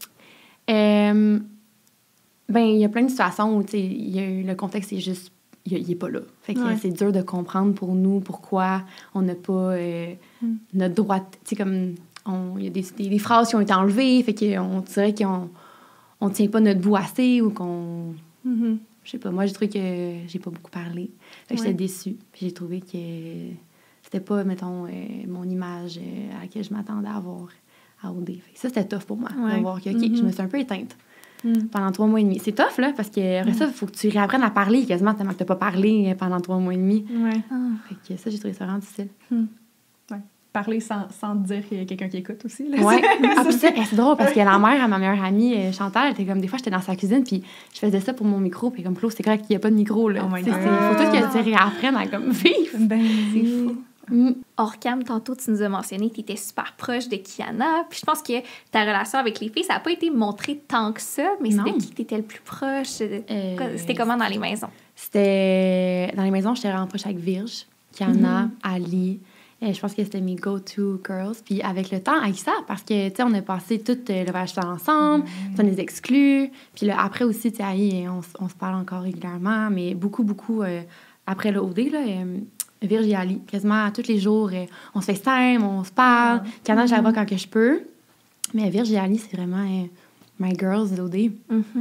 Euh, ben, il y a plein de situations où, tu sais, il y a eu- le contexte est juste, il, il est pas là. Fait que Ouais. c'est dur de comprendre pour nous pourquoi on n'a pas euh, Mm. notre droit, tu sais, comme, on- il y a des, des, des phrases qui ont été enlevées, fait qu'on dirait qu'on on tient pas notre bout assez ou qu'on... Mhm. je sais pas, moi, j'ai trouvé que j'ai pas beaucoup parlé. Fait que Ouais. j'étais déçue. Puis j'ai trouvé que c'était pas, mettons, euh, mon image euh, à laquelle je m'attendais à avoir à O D. Fait que ça, c'était tough pour moi, Ouais. de voir que, OK, Mhm. je me suis un peu éteinte Mm. pendant trois mois et demi. C'est tough, là, parce que après ça, il faut que tu réapprennes à parler quasiment tellement que t'as pas parlé pendant trois mois et demi. Ouais. Ah. Fait que ça, j'ai trouvé ça vraiment difficile. Parler sans, sans te dire qu'il y a quelqu'un qui écoute aussi. Là. Ouais. C'est- Ah, puis ça, eh, c'est drôle parce que la mère à ma meilleure amie, euh, Chantal, elle était comme des fois, j'étais dans sa cuisine, puis je faisais ça pour mon micro, puis comme Claude, c'est correct qu'il n'y a pas de micro, là. Oh my Tu sais, God. c'est- faut tout que tu réapprennes à comme vivre. Ben, C'est fou. Mm. Hors cam, tantôt, tu nous as mentionné que tu étais super proche de Kiana. Puis je pense que ta relation avec les filles, ça n'a pas été montré tant que ça, mais c'est Non. de qui tu étais le plus proche? De- Euh, C'était comment dans les maisons? C'était... Dans les maisons, j'étais vraiment proche avec Virge, Kiana, Ali. Euh, je pense que c'était mes go-to girls. Puis avec le temps, Aïssa, parce que, tu sais, on a passé tout euh, le voyage ensemble, on les exclus. Puis là, après aussi, tu sais, Aïe, on, s- on se parle encore régulièrement, mais beaucoup, beaucoup euh, après le O D, là, euh, Virge et Ali, quasiment tous les jours, euh, on se FaceTime, on se parle. Kiana, je la vois quand que je peux. Mais Virge et Ali, c'est vraiment euh, my girls d'O D.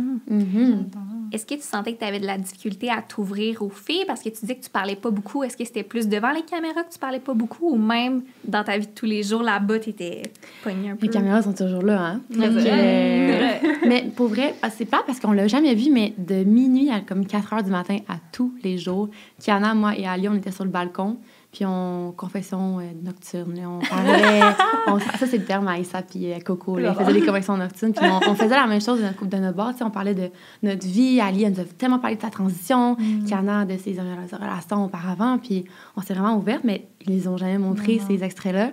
Mhm. Est-ce que tu sentais que tu avais de la difficulté à t'ouvrir aux filles parce que tu disais que tu parlais pas beaucoup? Est-ce que c'était plus devant les caméras que tu parlais pas beaucoup ou même dans ta vie de tous les jours là-bas, tu étais pognée un peu? Les caméras sont toujours là, hein? Ouais, Fait que, c'est euh, mais pour vrai, ah, c'est pas parce qu'on l'a jamais vu, mais de minuit à comme quatre heures du matin à tous les jours, Kiana, moi et Ali, on était sur le balcon, puis on confession euh, nocturne. Là, on parlait, on- ça c'est le terme à Aïssa puis euh, Coco, là, ils faisaient des confessions nocturnes, puis on, on faisait la même chose de notre, de notre bord, tu sais, on parlait de notre vie, Ali, elle nous a tellement parlé de sa transition, Kiana de ses rela- relations auparavant, puis on s'est vraiment ouverte, mais ils les ont jamais montré, Non. ces extraits-là.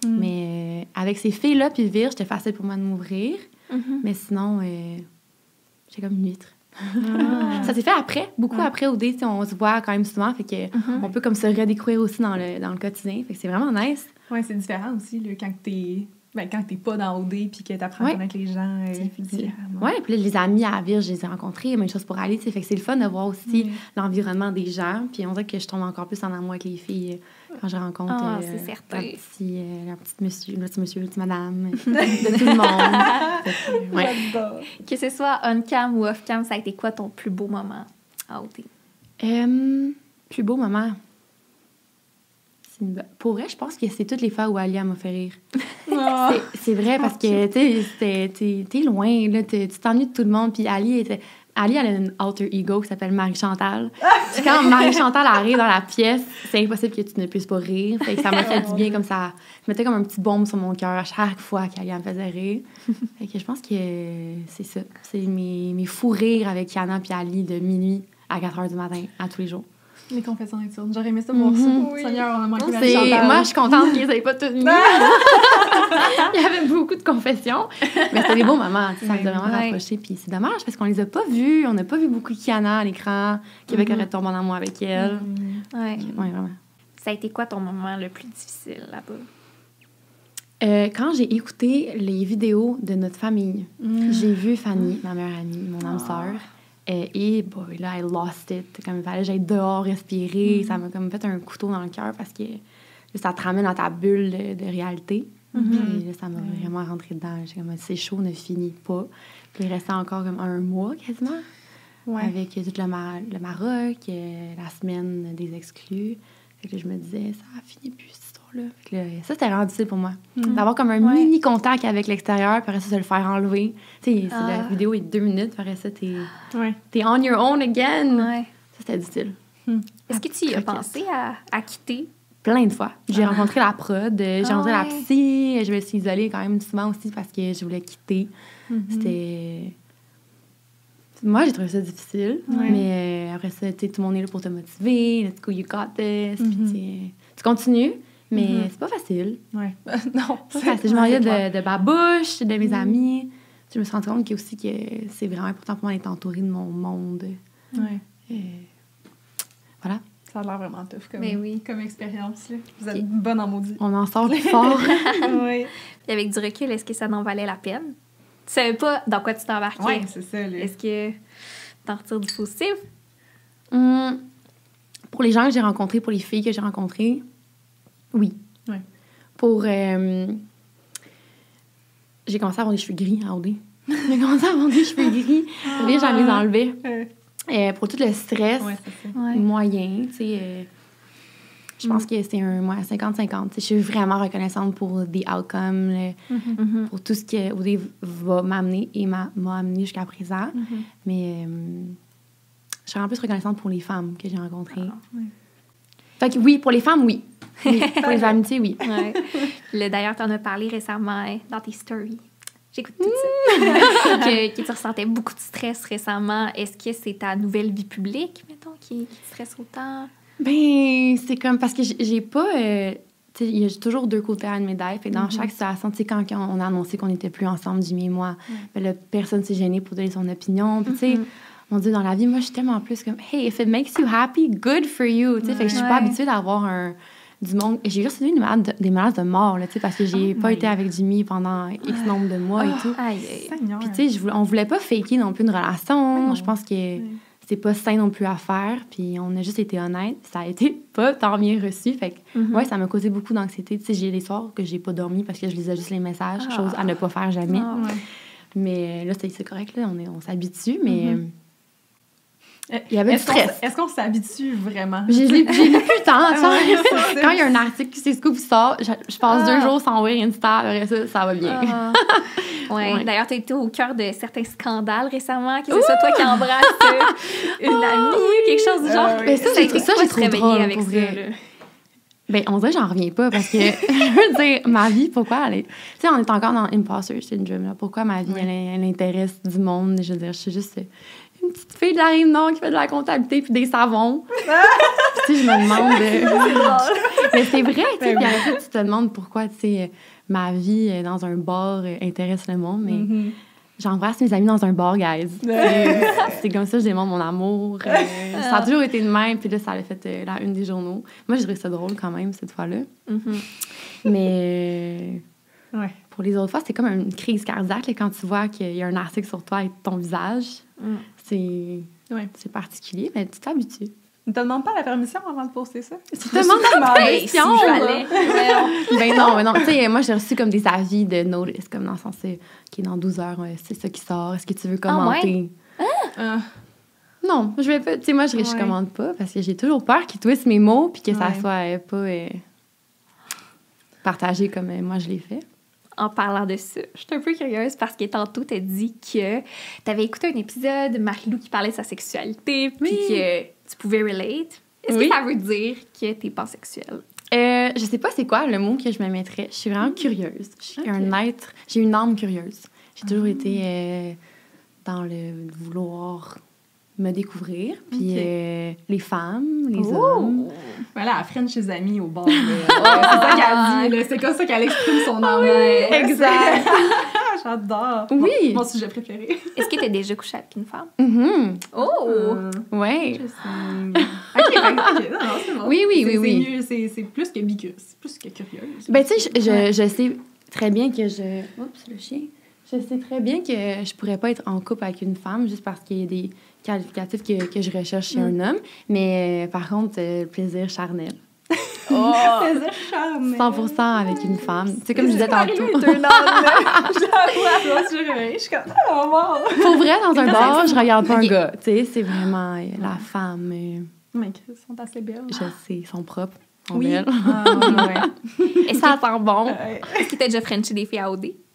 Mais euh, avec ces filles-là, puis Virge, c'était facile pour moi de m'ouvrir. Mhm. Mais sinon, euh, j'ai comme une huître. Ah. Ça s'est fait après, beaucoup après O D, tu sais, on se voit quand même souvent, fait que Mhm. on peut comme se redécouvrir aussi dans le, dans le quotidien, fait que c'est vraiment nice. Ouais, c'est différent aussi, là, quand t'es... Ben, quand t'es pas dans O D puis que t'apprends Ouais. à connaître les gens euh, C'est différemment. Ouais, puis là, les amis à Virge, je les ai rencontrés, même chose pour Ali, tu sais, fait que c'est le fun de voir aussi Ouais. l'environnement des gens, puis on dirait que je tombe encore plus en amour avec les filles euh, quand je rencontre Ah, euh, c'est certain. leur petit, euh, leur petite monsieur, le petit monsieur, la petite madame, de tout le monde. Fait que, ouais. J'adore. Que ce soit on-cam ou off-cam, ça a été quoi ton plus beau moment à O D? Euh, plus beau moment. C'est une bo- Pour vrai, je pense que c'est toutes les fois où Alia m'a fait rire. Ah. C'est- C'est vrai parce que, tu sais, c'était- t'es t'es loin, là, t'es- tu t'ennuies de tout le monde. Puis Ali, était... Ali, elle a une alter ego qui s'appelle Marie-Chantal. Puis quand Marie-Chantal arrive dans la pièce, c'est impossible que tu ne puisses pas rire. Fait que ça m'a fait du bien comme ça. Je mettais comme un petit baume sur mon cœur à chaque fois qu'Ali me faisait rire. Fait que je pense que c'est ça. C'est mes, mes fous rires avec Yana puis Ali de minuit à quatre heures du matin, à tous les jours. Les confessions nocturnes. J'aurais aimé ça voir Mhm. ça. Oui. Seigneur, on a manqué C'est- Marie-Chantal. Moi, je suis contente qu'ils aient pas tout mis. Il y avait beaucoup de confessions. Mais c'était des beaux moments. tu sais, Ça nous a vraiment Ouais. rapprochés. Puis c'est dommage parce qu'on les a pas vus. On n'a pas vu beaucoup Kiana à l'écran. Québec Mhm. aurait tombé en amour avec elle. Mm. Ouais. Oui, vraiment. Ça a été quoi ton moment le plus difficile là-bas? Euh, quand j'ai écouté les vidéos de notre famille, Mm. j'ai vu Fanny, ma meilleure amie, mon âme Ah. sœur. Euh, et boy, là, I lost it. Comme il fallait que j'aille dehors respirer. Mm. Ça m'a comme fait un couteau dans le cœur parce que ça te ramène dans ta bulle de, de réalité. Mhm. Puis là, ça m'a Ouais. vraiment rentré dedans. J'ai comme, c'est chaud, ne finit pas. Puis il restait encore comme un mois quasiment Ouais. avec tout le, Mar- le Maroc, euh, la semaine des exclus. Fait que là, je me disais, ça finit plus cette histoire-là. Fait que là, ça, c'était vraiment difficile pour moi. Mm. D'avoir comme un Ouais. mini contact avec l'extérieur, puis après ça, se le faire enlever. Tu sais, c'est la Ah. vidéo est de deux minutes, puis après ça, t'es, Ouais. t'es on your own again. Ouais. Ça, c'était difficile. Est-ce que tu y as Croquette. pensé à, à quitter? Plein de fois. J'ai Ah. rencontré la prod, euh, j'ai Ah rencontré la ouais. psy, je me suis isolée quand même souvent aussi parce que je voulais quitter. Mhm. C'était... Moi, j'ai trouvé ça difficile, Ouais. mais euh, après ça, tu sais, tout le monde est là pour te motiver. Let's go, you got this. Puis Mhm. tu- tu continues, mais Mhm. c'est pas facile. Ouais. non. C'est pas facile. Je m'ennuie clair. de, de ma bouche, de mes Mhm. amis. Je me suis rendu compte que aussi que c'est vraiment important pour moi d'être entourée de mon monde. Ouais. Euh, voilà. Ça a l'air vraiment tough comme, Mais oui. comme expérience. Là. Vous êtes Ok. bonne en maudit. On en sort plus fort. ouais. Puis avec du recul, est-ce que ça n'en valait la peine? Tu savais pas dans quoi tu t'embarquais. Ouais, c'est ça. Là. Est-ce que t'en retires du positif? Hum, pour les gens que j'ai rencontrés, pour les filles que j'ai rencontrées, oui. Ouais. Pour... euh, j'ai commencé à avoir des cheveux gris à O D. J'ai commencé à avoir des cheveux gris. Puis j'en les enlevais. Ouais. Euh, pour tout le stress Ouais, c'est ça. Ouais. moyen, tu sais, euh, je pense que c'est un ouais, cinquante cinquante. Je suis vraiment reconnaissante pour the outcome, le- Mhm. pour tout ce que Audrey va m'amener et m'a, m'a amené jusqu'à présent. Mhm. Mais euh, je suis en plus reconnaissante pour les femmes que j'ai rencontrées. Ah, ouais. Fait que oui, pour les femmes, oui. Oui, pour les amitiés, oui. Ouais. Le- D'ailleurs, tu en as parlé récemment hein, dans tes stories. J'écoute tout ça. que, que tu ressentais beaucoup de stress récemment. Est-ce que c'est ta nouvelle vie publique, mettons, qui, qui te stresse autant? Ben, c'est comme parce que j'ai, j'ai pas. euh, tu sais, il y a toujours deux côtés à une médaille. Fait que dans Mhm. chaque situation, tu sais, quand, quand on a annoncé qu'on n'était plus ensemble, Jimmy et moi, ben, la personne s'est gênée pour donner son opinion. Puis, tu sais, Mhm. mon Dieu, dans la vie, moi, je suis tellement plus comme, hey, if it makes you happy, good for you. Tu sais, fait que je suis pas Ouais. habituée d'avoir un. Du monde. J'ai juste eu des menaces de, des menaces de mort, là, tu sais, parce que j'ai Oh pas my été avec Jimmy pendant X nombre de mois et tout. Aïe, aïe. Seigneur. Puis, tu sais, je voulais- on voulait pas faker non plus une relation. non. Je pense que Ouais. c'est pas sain non plus à faire. Puis, on a juste été honnêtes. Ça a été pas tant bien reçu. Fait que, Mhm. ouais, ça m'a causé beaucoup d'anxiété. Tu sais, j'ai des soirs que j'ai pas dormi parce que je lisais juste les messages, Ah. chose à ne pas faire jamais. Ah. Ouais. Mais là, c'est, c'est correct, là, on, est, on s'habitue, mais Mhm. Euh, il y avait du Est-ce qu'on, stress. est-ce qu'on s'habitue vraiment? J'ai lu, j'ai lu plus tant. tu sais. Ouais, c'est ça. Quand il y a un article qui s'est scoop qui sort, je, je passe Ah. deux jours sans ouvrir Insta, après ça, ça va bien. Ah. Ouais. Ouais. D'ailleurs, tu as été au cœur de certains scandales récemment. Que c'est ça, toi qui embrasses euh, une amie, quelque chose du genre. Ah oui. Mais ça, a j'ai- été ça, quoi j'ai de se trouvé réveiller drôle, avec pour ça, vrai. là? Ben, on dirait que j'en reviens pas parce que, je veux dire, ma vie, pourquoi elle est. Tu sais, on est encore dans imposter syndrome, là. Pourquoi ma vie, Oui. elle, elle intéresse du monde? Je veux dire, je suis juste une petite fille de la Rive-Nord qui fait de la comptabilité puis des savons. Puis, tu sais, je me demande. euh, Mais c'est vrai, tu sais, Ben puis oui. après, tu te demandes pourquoi, tu sais, ma vie euh, dans un bar euh, intéresse le monde, mais. Mhm. J'embrasse mes amis dans un bar, guys. Ouais. C'est- C'est comme ça que je démontre mon amour. Euh, ça a toujours été de même, puis là, ça a fait euh, la une des journaux. Moi, je trouvais ça drôle quand même, cette fois-là. Mhm. Mais euh, Ouais. pour les autres fois, c'est comme une crise cardiaque là, quand tu vois qu'il y a un article sur toi avec ton visage. Mm. C'est Ouais. c'est particulier, mais tu t'habitues. Ne te demande pas la permission avant de poster ça? Tu te demandes pas Ben, si permission, je là. allais. Ouais, Ben non, mais non. Tu sais, moi, j'ai reçu comme des avis de notice, comme dans le sens, c'est, OK, dans douze heures, ouais, c'est ça qui sort. Est-ce que tu veux commenter? Ah. Non, je vais pas. Tu sais, moi, je, je Ouais. commande pas parce que j'ai toujours peur qu'ils twistent mes mots puis que ça Ouais. soit euh, pas euh, partagé comme euh, moi je l'ai fait. En parlant de ça, je suis un peu curieuse parce que tantôt, tu as dit que tu avais écouté un épisode de Marie-Lou qui parlait de sa sexualité puis Oui. que tu pouvais relate. Est-ce Oui. que ça veut dire que t'es pansexuelle? Euh, je sais pas c'est quoi le mot que je me mettrais. Je suis vraiment curieuse. Je suis Ok. un être. J'ai une âme curieuse. J'ai toujours été euh, dans le vouloir me découvrir. Puis Ok. euh, les femmes, les Oh! hommes. Voilà, elle freine chez amis au bar. là. Ouais, c'est ça qu'elle dit. là. C'est comme ça qu'elle exprime son amour. Exact. Ah, j'adore. Oui. Mon, mon sujet préféré. Est-ce que t'as déjà couché avec une femme? Mhm. Oh! Euh, Ouais. Interesting. OK, fait que- OK, non, non, c'est bon. Oui, oui, C'est- oui, c'est oui. mieux, c'est, c'est plus que bicurieux. C'est plus que curieuse. Ben, tu sais, je, je, Ouais. je sais très bien que je. Oups, le chien. Je sais très bien que je pourrais pas être en couple avec une femme juste parce qu'il y a des qualificatifs que, que je recherche chez un homme. Mais euh, par contre, euh, le plaisir charnel. Oh! Plaisir charmant. cent pour cent avec une femme. C'est comme je disais Marie-Lou tantôt. est un homme, là. Je la vois, je vois, je réveille. Je suis comme, oh, wow. Pour vrai, dans un bar, je regarde pas Ok. un gars. Tu sais, c'est vraiment euh, la femme. euh, Mais ils sont assez belles. je sais, ils sont propres. Ils sont Oui. belles. Ah, ouais. Est-ce Ça que sent bon. Ouais. est-ce que t'as déjà frenché des filles à O D?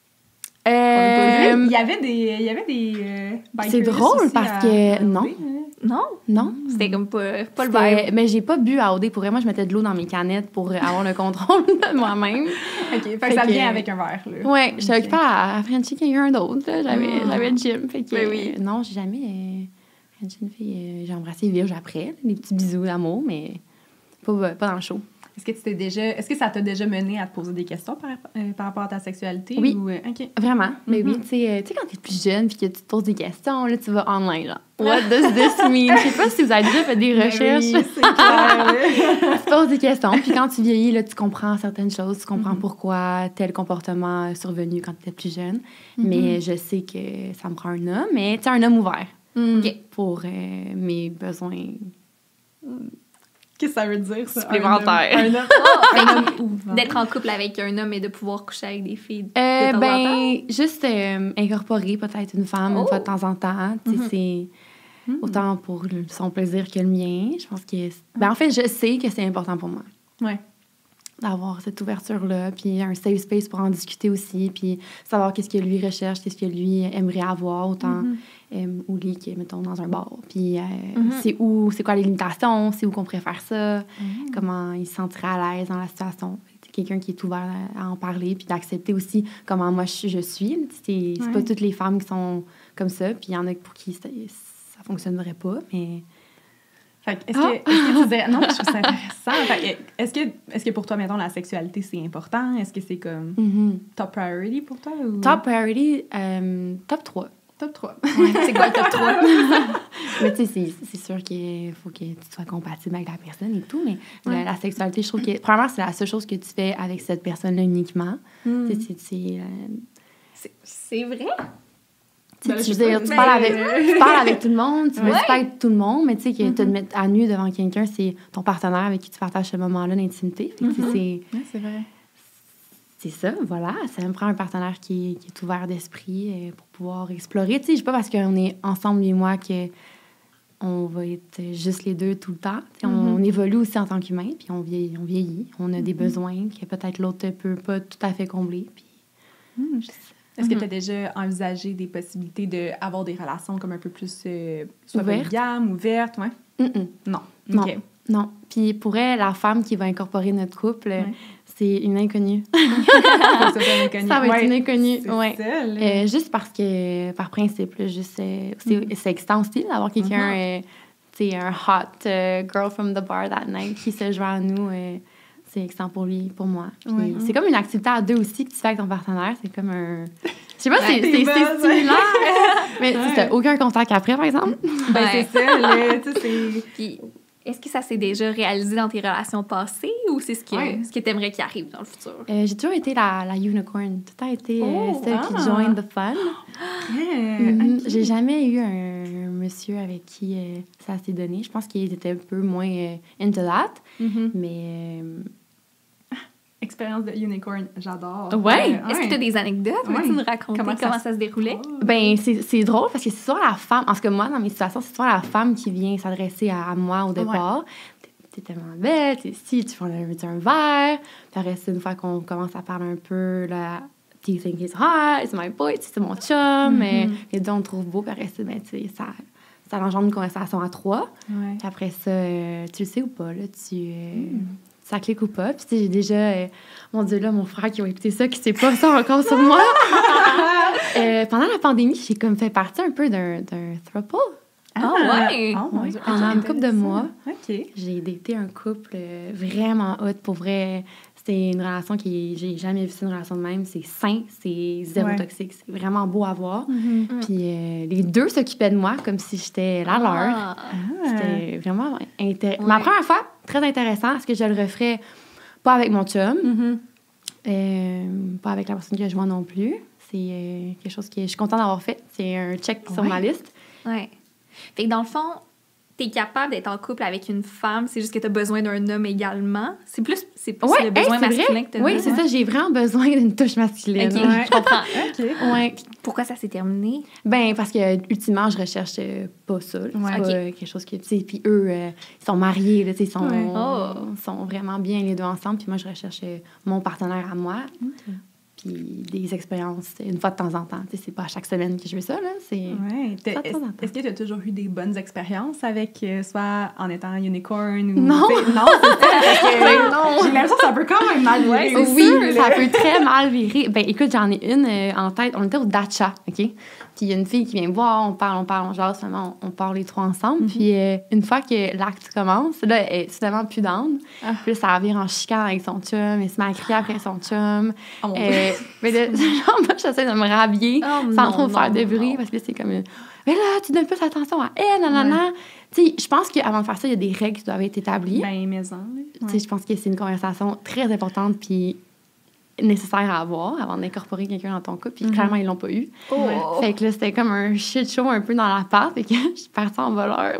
Euh, Il y avait des. Il y avait des euh, bikers c'est drôle aussi parce à- que- à non. O D, hein. Non? non. C'était comme pas, pas le C'était- vibe. Mais j'ai pas bu à O D. Pour vrai, moi, je mettais de l'eau dans mes canettes pour euh, avoir le contrôle de moi-même. OK, fait que Fait ça que- vient avec un verre, là. Ouais, j'étais Ok. occupée à, à Frenchie quelqu'un d'autre. là. J'avais, Ah. j'avais le gym. Fait que, Ben oui. euh, non, j'ai jamais euh, Frenché une fille. euh, j'ai embrassé Virge après. là, des petits bisous d'amour, mais pas, euh, pas dans le show. Est-ce que tu t'es déjà. Est-ce que ça t'a déjà mené à te poser des questions par, euh, par rapport à ta sexualité? Oui. Ou, euh, OK. Vraiment. Mais Mhm. oui, tu sais, euh, tu sais, quand t'es plus jeune puis que tu te poses des questions, là, tu vas online, genre. What does this mean? Je sais pas si vous avez déjà fait des Ben recherches. oui, c'est clair, là. Tu te poses des questions, puis quand tu vieillis, là, tu comprends certaines choses, tu comprends Mhm. pourquoi tel comportement est survenu quand tu étais plus jeune. Mhm. Mais je sais que ça me prend un homme, mais tu sais, un homme ouvert Mm. OK. pour euh, mes besoins. Qu'est-ce que ça veut dire, ça? Supplémentaire. Un homme, un homme, Fait un homme que ouvert. d'être en couple avec un homme et de pouvoir coucher avec des filles de Euh, temps en temps? ben, juste euh, incorporer peut-être une femme Oh. une fois de temps en temps. Tu sais, Mhm. c'est. Mm. autant pour le- son plaisir que le mien. Je pense que... Ben, en fait, je sais que c'est important pour moi. Ouais. D'avoir cette ouverture-là, puis un safe space pour en discuter aussi, puis savoir qu'est-ce que lui recherche, qu'est-ce que lui aimerait avoir, autant Mm-hmm. euh, au lit que, mettons, dans un bar. Puis euh, Mhm. c'est où, c'est quoi les limitations, c'est où qu'on préfère ça, Mm. comment il se sentirait à l'aise dans la situation. C'est quelqu'un qui est ouvert à, à en parler, puis d'accepter aussi comment moi je, je suis. C'est, c'est Ouais. pas toutes les femmes qui sont comme ça, puis il y en a pour qui ça, ça fonctionnerait pas, mais... Fait que est-ce, Ah! que, est-ce que tu dirais... Non, je trouve ça intéressant. Fait que est-ce, que, est-ce que pour toi, mettons, la sexualité, c'est important? Est-ce que c'est comme Mhm. top priority pour toi? Ou... Top priority, euh, top trois. Top trois. C'est quoi le top trois? Mais tu sais, c'est, c'est sûr qu'il faut que tu sois compatible avec la personne et tout, mais Ouais. la, la sexualité, je trouve que, premièrement, c'est la seule chose que tu fais avec cette personne-là uniquement. Mm. Tu sais, c'est- c'est, euh, C'est- C'est vrai? tu sais, Ben, tu je veux sais dire, pas, tu mais- parles avec, tu parles avec tout le monde, tu veux Ouais. pas avec tout le monde, mais tu sais, que te Mhm. mettre à nu devant quelqu'un, c'est ton partenaire avec qui tu partages ce moment-là d'intimité. Fait que, tu sais, Mhm. c'est, Ouais, c'est vrai. c'est ça, voilà. Ça me prend un partenaire qui est, qui est ouvert d'esprit euh, pour pouvoir explorer. Tu sais, je sais pas parce qu'on est ensemble, lui et moi, que on va être juste les deux tout le temps. Tu sais, on, Mhm. on évolue aussi en tant qu'humain, puis on vieillit, on vieillit. On a des Mhm. besoins que peut-être l'autre peut pas tout à fait combler. Puis, Mm. Est-ce que Mhm. tu as déjà envisagé des possibilités d'avoir des relations comme un peu plus euh, soit Ouvertes? polygames, ouvertes? Ouais. mm-mm, Non. Non. OK. non. Puis pour elle, la femme qui va incorporer notre couple, Ouais. c'est une inconnue. ça, ça, c'est inconnu. Ça va être Ouais. une inconnue, C'est ouais. ça, là. Euh, juste parce que, par principe, là, juste, euh, c'est, Mhm. c'est excitant aussi d'avoir quelqu'un, Mhm. euh, tu sais, un hot euh, girl from the bar that night qui se joint à nous. euh, c'est excitant pour lui, pour moi. Puis Ouais. c'est comme une activité à deux aussi que tu fais avec ton partenaire. C'est comme un... Je sais pas, Ouais, c'est, t'es c'est, bonne, c'est ouais. similaire. Mais tu sais, Ouais. t'as aucun contact après, par exemple. Ben, Ouais. c'est ça, là. Tu sais, c'est... Puis, est-ce que ça s'est déjà réalisé dans tes relations passées ou c'est ce que, Ouais. ce que tu aimerais qu'il arrive dans le futur? Euh, j'ai toujours été la, la unicorn. Tout a été euh, Oh, celle ah. qui join the fun. Yeah, Mhm. ok. J'ai jamais eu un monsieur avec qui euh, ça s'est donné. Je pense qu'il était un peu moins euh, into that. Mhm. Mais euh, Expérience de unicorn, j'adore. Ouais. Est-ce que tu as des anecdotes? Ouais. Veux-tu nous raconter Comment comment, ça ça, se déroulait? ben c'est, c'est drôle parce que c'est souvent la femme, en tout cas moi dans mes situations, c'est souvent la femme qui vient s'adresser à, à moi au départ. T'es, t'es tellement belle, t'es si tu prends un, un verre. Puis après ça, une fois qu'on commence à parler un peu, là, do you think he's hot? It's my boy, tu sais, c'est mon chum. Mais les deux on le trouve beau. Puis après ça, ben, tu sais, ça, ça engendre une conversation à trois. Ouais. Puis après ça, euh, tu le sais ou pas, là, tu... euh, ça clique ou pas. Puis tu sais, j'ai déjà... euh, mon Dieu, là, mon frère qui va écouter ça, qui sait pas ça encore sur moi. Euh, pendant la pandémie, j'ai comme fait partie un peu d'un, d'un throuple. Ah, ouais. Oh, mon Ouais, Dieu. pendant Ok, une couple de intéressant. mois. OK. J'ai daté un couple euh, vraiment hot, pour vrai. C'était une relation qui... J'ai jamais vu une relation de même. C'est sain, c'est zéro Ouais. toxique. C'est vraiment beau à voir. Mhm. Puis euh, les deux s'occupaient de moi comme si j'étais la leur. Ah. C'était vraiment intéressant. Ouais. Ma première fois, très intéressant. Est-ce que je le referais pas avec mon chum, Mhm. euh, pas avec la personne que je vois non plus. C'est euh, quelque chose que je suis contente d'avoir fait. C'est un check sur Ouais. ma liste. Ouais. Fait que dans le fond, t'es capable d'être en couple avec une femme, c'est juste que t'as besoin d'un homme également. C'est plus, c'est plus Ouais, le besoin hey, c'est masculin vrai. que t'as. Oui, c'est ça. J'ai vraiment besoin d'une touche masculine. Ok, Ouais. je comprends. OK. Ouais. Pourquoi ça s'est terminé? Ben parce que ultimement, je recherche euh, pas ça. là. C'est Ouais. pas Ok. euh, quelque chose que tu sais. Puis eux, euh, ils sont mariés, là, tu sais, ils sont, Ouais. Oh. sont vraiment bien les deux ensemble. Puis moi, je recherche euh, mon partenaire à moi. Puis des expériences une fois de temps en temps. Tu sais, c'est pas à chaque semaine que je veux ça, là. C'est... Ouais. T'as- Ça, de Est-ce temps en temps. est-ce que tu as toujours eu des bonnes expériences avec, euh, soit en étant unicorn ou... Non. t'sais, non, c'est ça. parce que Ben non. J'ai l'impression que ça peut quand même mal virer Ouais, aussi, Oui, là. ça peut très mal virer. Ben écoute, j'en ai une euh, en tête. On était au Dacha, OK? Puis il y a une fille qui vient me voir, on parle, on parle, on jase, finalement, on, on parle les trois ensemble. Puis euh, une fois que l'acte commence, là, elle est soudainement plus down. Ah. Puis là, ça vire en chicane avec son chum. Elle se met à crier après son chum. Oh mon Dieu. Euh, mais là, genre, moi, j'essaie de me rhabiller Oh, sans non, trop faire non, de bruit non. parce que c'est comme... une, mais là, tu donnes plus attention à elle, nanana. Tu sais, je pense qu'avant de faire ça, il y a des règles qui doivent être établies. Ben, maison. Tu sais, je pense que c'est une conversation très importante puis nécessaire à avoir avant d'incorporer quelqu'un dans ton couple. Puis Mhm. clairement, ils l'ont pas eu. Oh. Fait que là, c'était comme un shit show un peu dans l'appart. Fait que je suis partie en voleur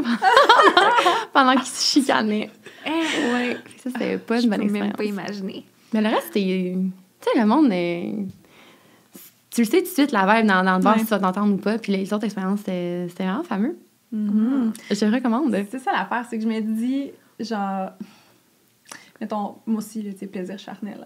pendant qu'ils se chicanaient. Ouais. Fait que ça, c'était pas Je une peux bonne même expérience. pas imaginer. Mais le reste, c'était... Tu sais, le monde... est- Tu le sais tout de suite, la vibe dans, dans le bar, Ouais. si tu vas t'entendre ou pas. Puis les autres expériences, c'était c'était vraiment fameux. Mhm. Je recommande. C'est ça l'affaire, c'est que je me dis, genre, mettons, moi aussi, tu sais, plaisir charnel.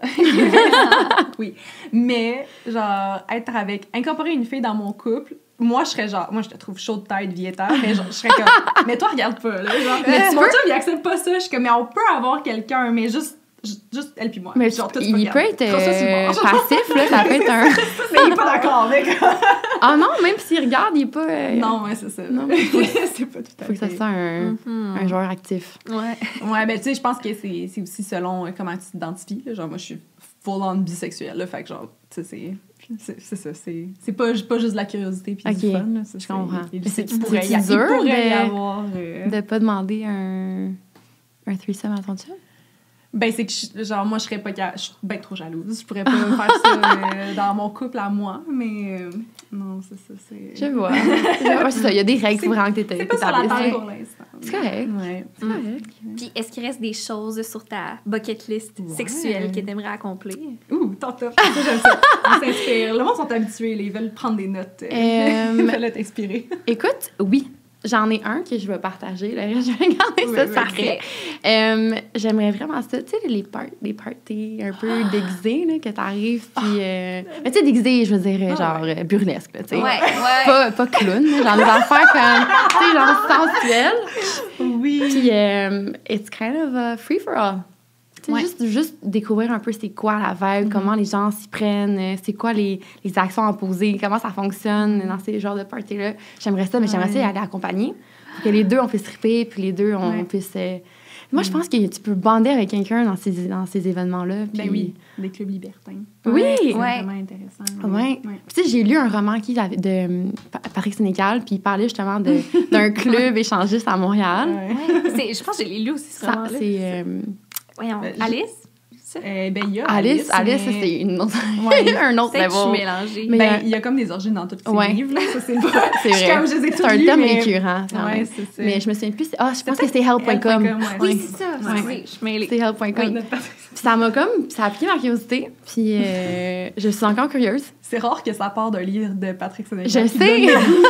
Oui. Mais, genre, être avec, incorporer une fille dans mon couple, moi, je serais genre, moi, je te trouve chaud de tête, viétaire, mais genre, je serais comme, mais toi, regarde pas, là. Genre, Mais tu mon peux- chum, il accepte pas ça. Je suis comme, mais on peut avoir quelqu'un, mais juste, juste, juste elle puis moi. Mais genre, tu- toi, tu peux il peut regarder. être Trop ça, c'est euh, bon. Genre, passif, là, ça peut être un... mais il est pas d'accord avec. Ah non, même s'il regarde, il est pas... euh, Non, ouais, c'est ça. Non. C'est pas tout à Faut que ça fait. soit un, Mhm. un joueur actif. Ouais. Ouais, ben tu sais, je pense que c'est c'est aussi selon euh, comment tu t'identifies. là. Genre, moi, je suis full-on bisexuelle, là, fait que genre, tu sais, c'est... C'est c'est ça, c'est c'est pas, pas juste de la curiosité puis Ok, du fun. Là, ça, je c'est- comprends. Il, Mais c'est- il pourrait, y, c'est il dur pourrait y de- avoir... euh, De pas demander un, un threesome à ton chum? Ben, c'est que, je- genre, moi, je serais pas... ca- Je suis ben trop jalouse. Je pourrais pas faire ça euh, dans mon couple à moi, mais... euh, non, c'est ça, c'est... Je vois. Je vois, c'est ça, il y a des règles, il faut vraiment que tu C'est pas sur la table pour l'instant. C'est correct. Ouais. C'est correct. Puis, est-ce qu'il reste des choses sur ta bucket list Ouais. sexuelle que t'aimerais accomplir? Ouh, tant top. Ça, j'aime ça. On s'inspire. Le monde sont habitués, là, ils veulent prendre des notes. euh, Euh, Ils veulent être inspirés. Écoute, oui, j'en ai un que je vais partager. Le reste, je vais garder Oui, ça, oui, ça parfait. Euh, J'aimerais vraiment ça. Tu sais, les, par les parties un peu déguisées, là, que t'arrives, puis... euh, Mais tu sais, déguisées, je veux dire, Ah, genre euh, burlesque, là, tu sais. Ouais, ouais. Pas, pas clown, là, genre des affaires comme, tu sais, genre sensuelles. Oui. Puis, euh, it's kind of a free-for-all. Tu sais, Ouais. juste, juste découvrir un peu c'est quoi la vibe, comment les gens s'y prennent, euh, c'est quoi les, les actions à poser, comment ça fonctionne dans ces genres de parties-là. J'aimerais ça, mais j'aimerais ça y Ouais. aller accompagner. Pour que les deux, on puisse triper, puis les deux, on Ouais. puisse... euh, Moi, je pense que tu peux bander avec quelqu'un dans ces, dans ces événements-là. Puis... Ben oui, des clubs libertins. Oui! C'est Ouais. vraiment intéressant. Ouais. Puis, tu sais, j'ai lu un roman qui avait- de euh, Pa- Patrick Sénécal, puis il parlait justement de- d'un club échangiste à Montréal. Ouais. Ouais. C'est- Je pense que je l'ai lu aussi, ce Ça, roman-là. c'est... euh, Voyons, Ben, je- Alice? Ça? Euh, ben, il y a Alice, Alice, mais- ça, c'est une autre... Ouais. un autre Peut-être que je suis level. mélangée. Mais- Ben, il y a comme des origines dans tous ces Ouais. livres. Là. Ça, c'est pas... C'est Je suis vrai. comme, je les ai C'est tous un lus, terme mais... récurrent. quand Ouais, même. c'est ça. Mais je me souviens plus. c'est- Ah, je pense que peut-être c'est help point com. help point com, ouais. Oui, c'est ça. Ouais. Oui, je suis mêlée. C'est help point com. Oui. Puis ça m'a comme... Ça a piqué ma curiosité. Puis euh, je suis encore curieuse. C'est rare que ça part d'un livre de Patrick Sénécal. Je qui sais! donne le goût.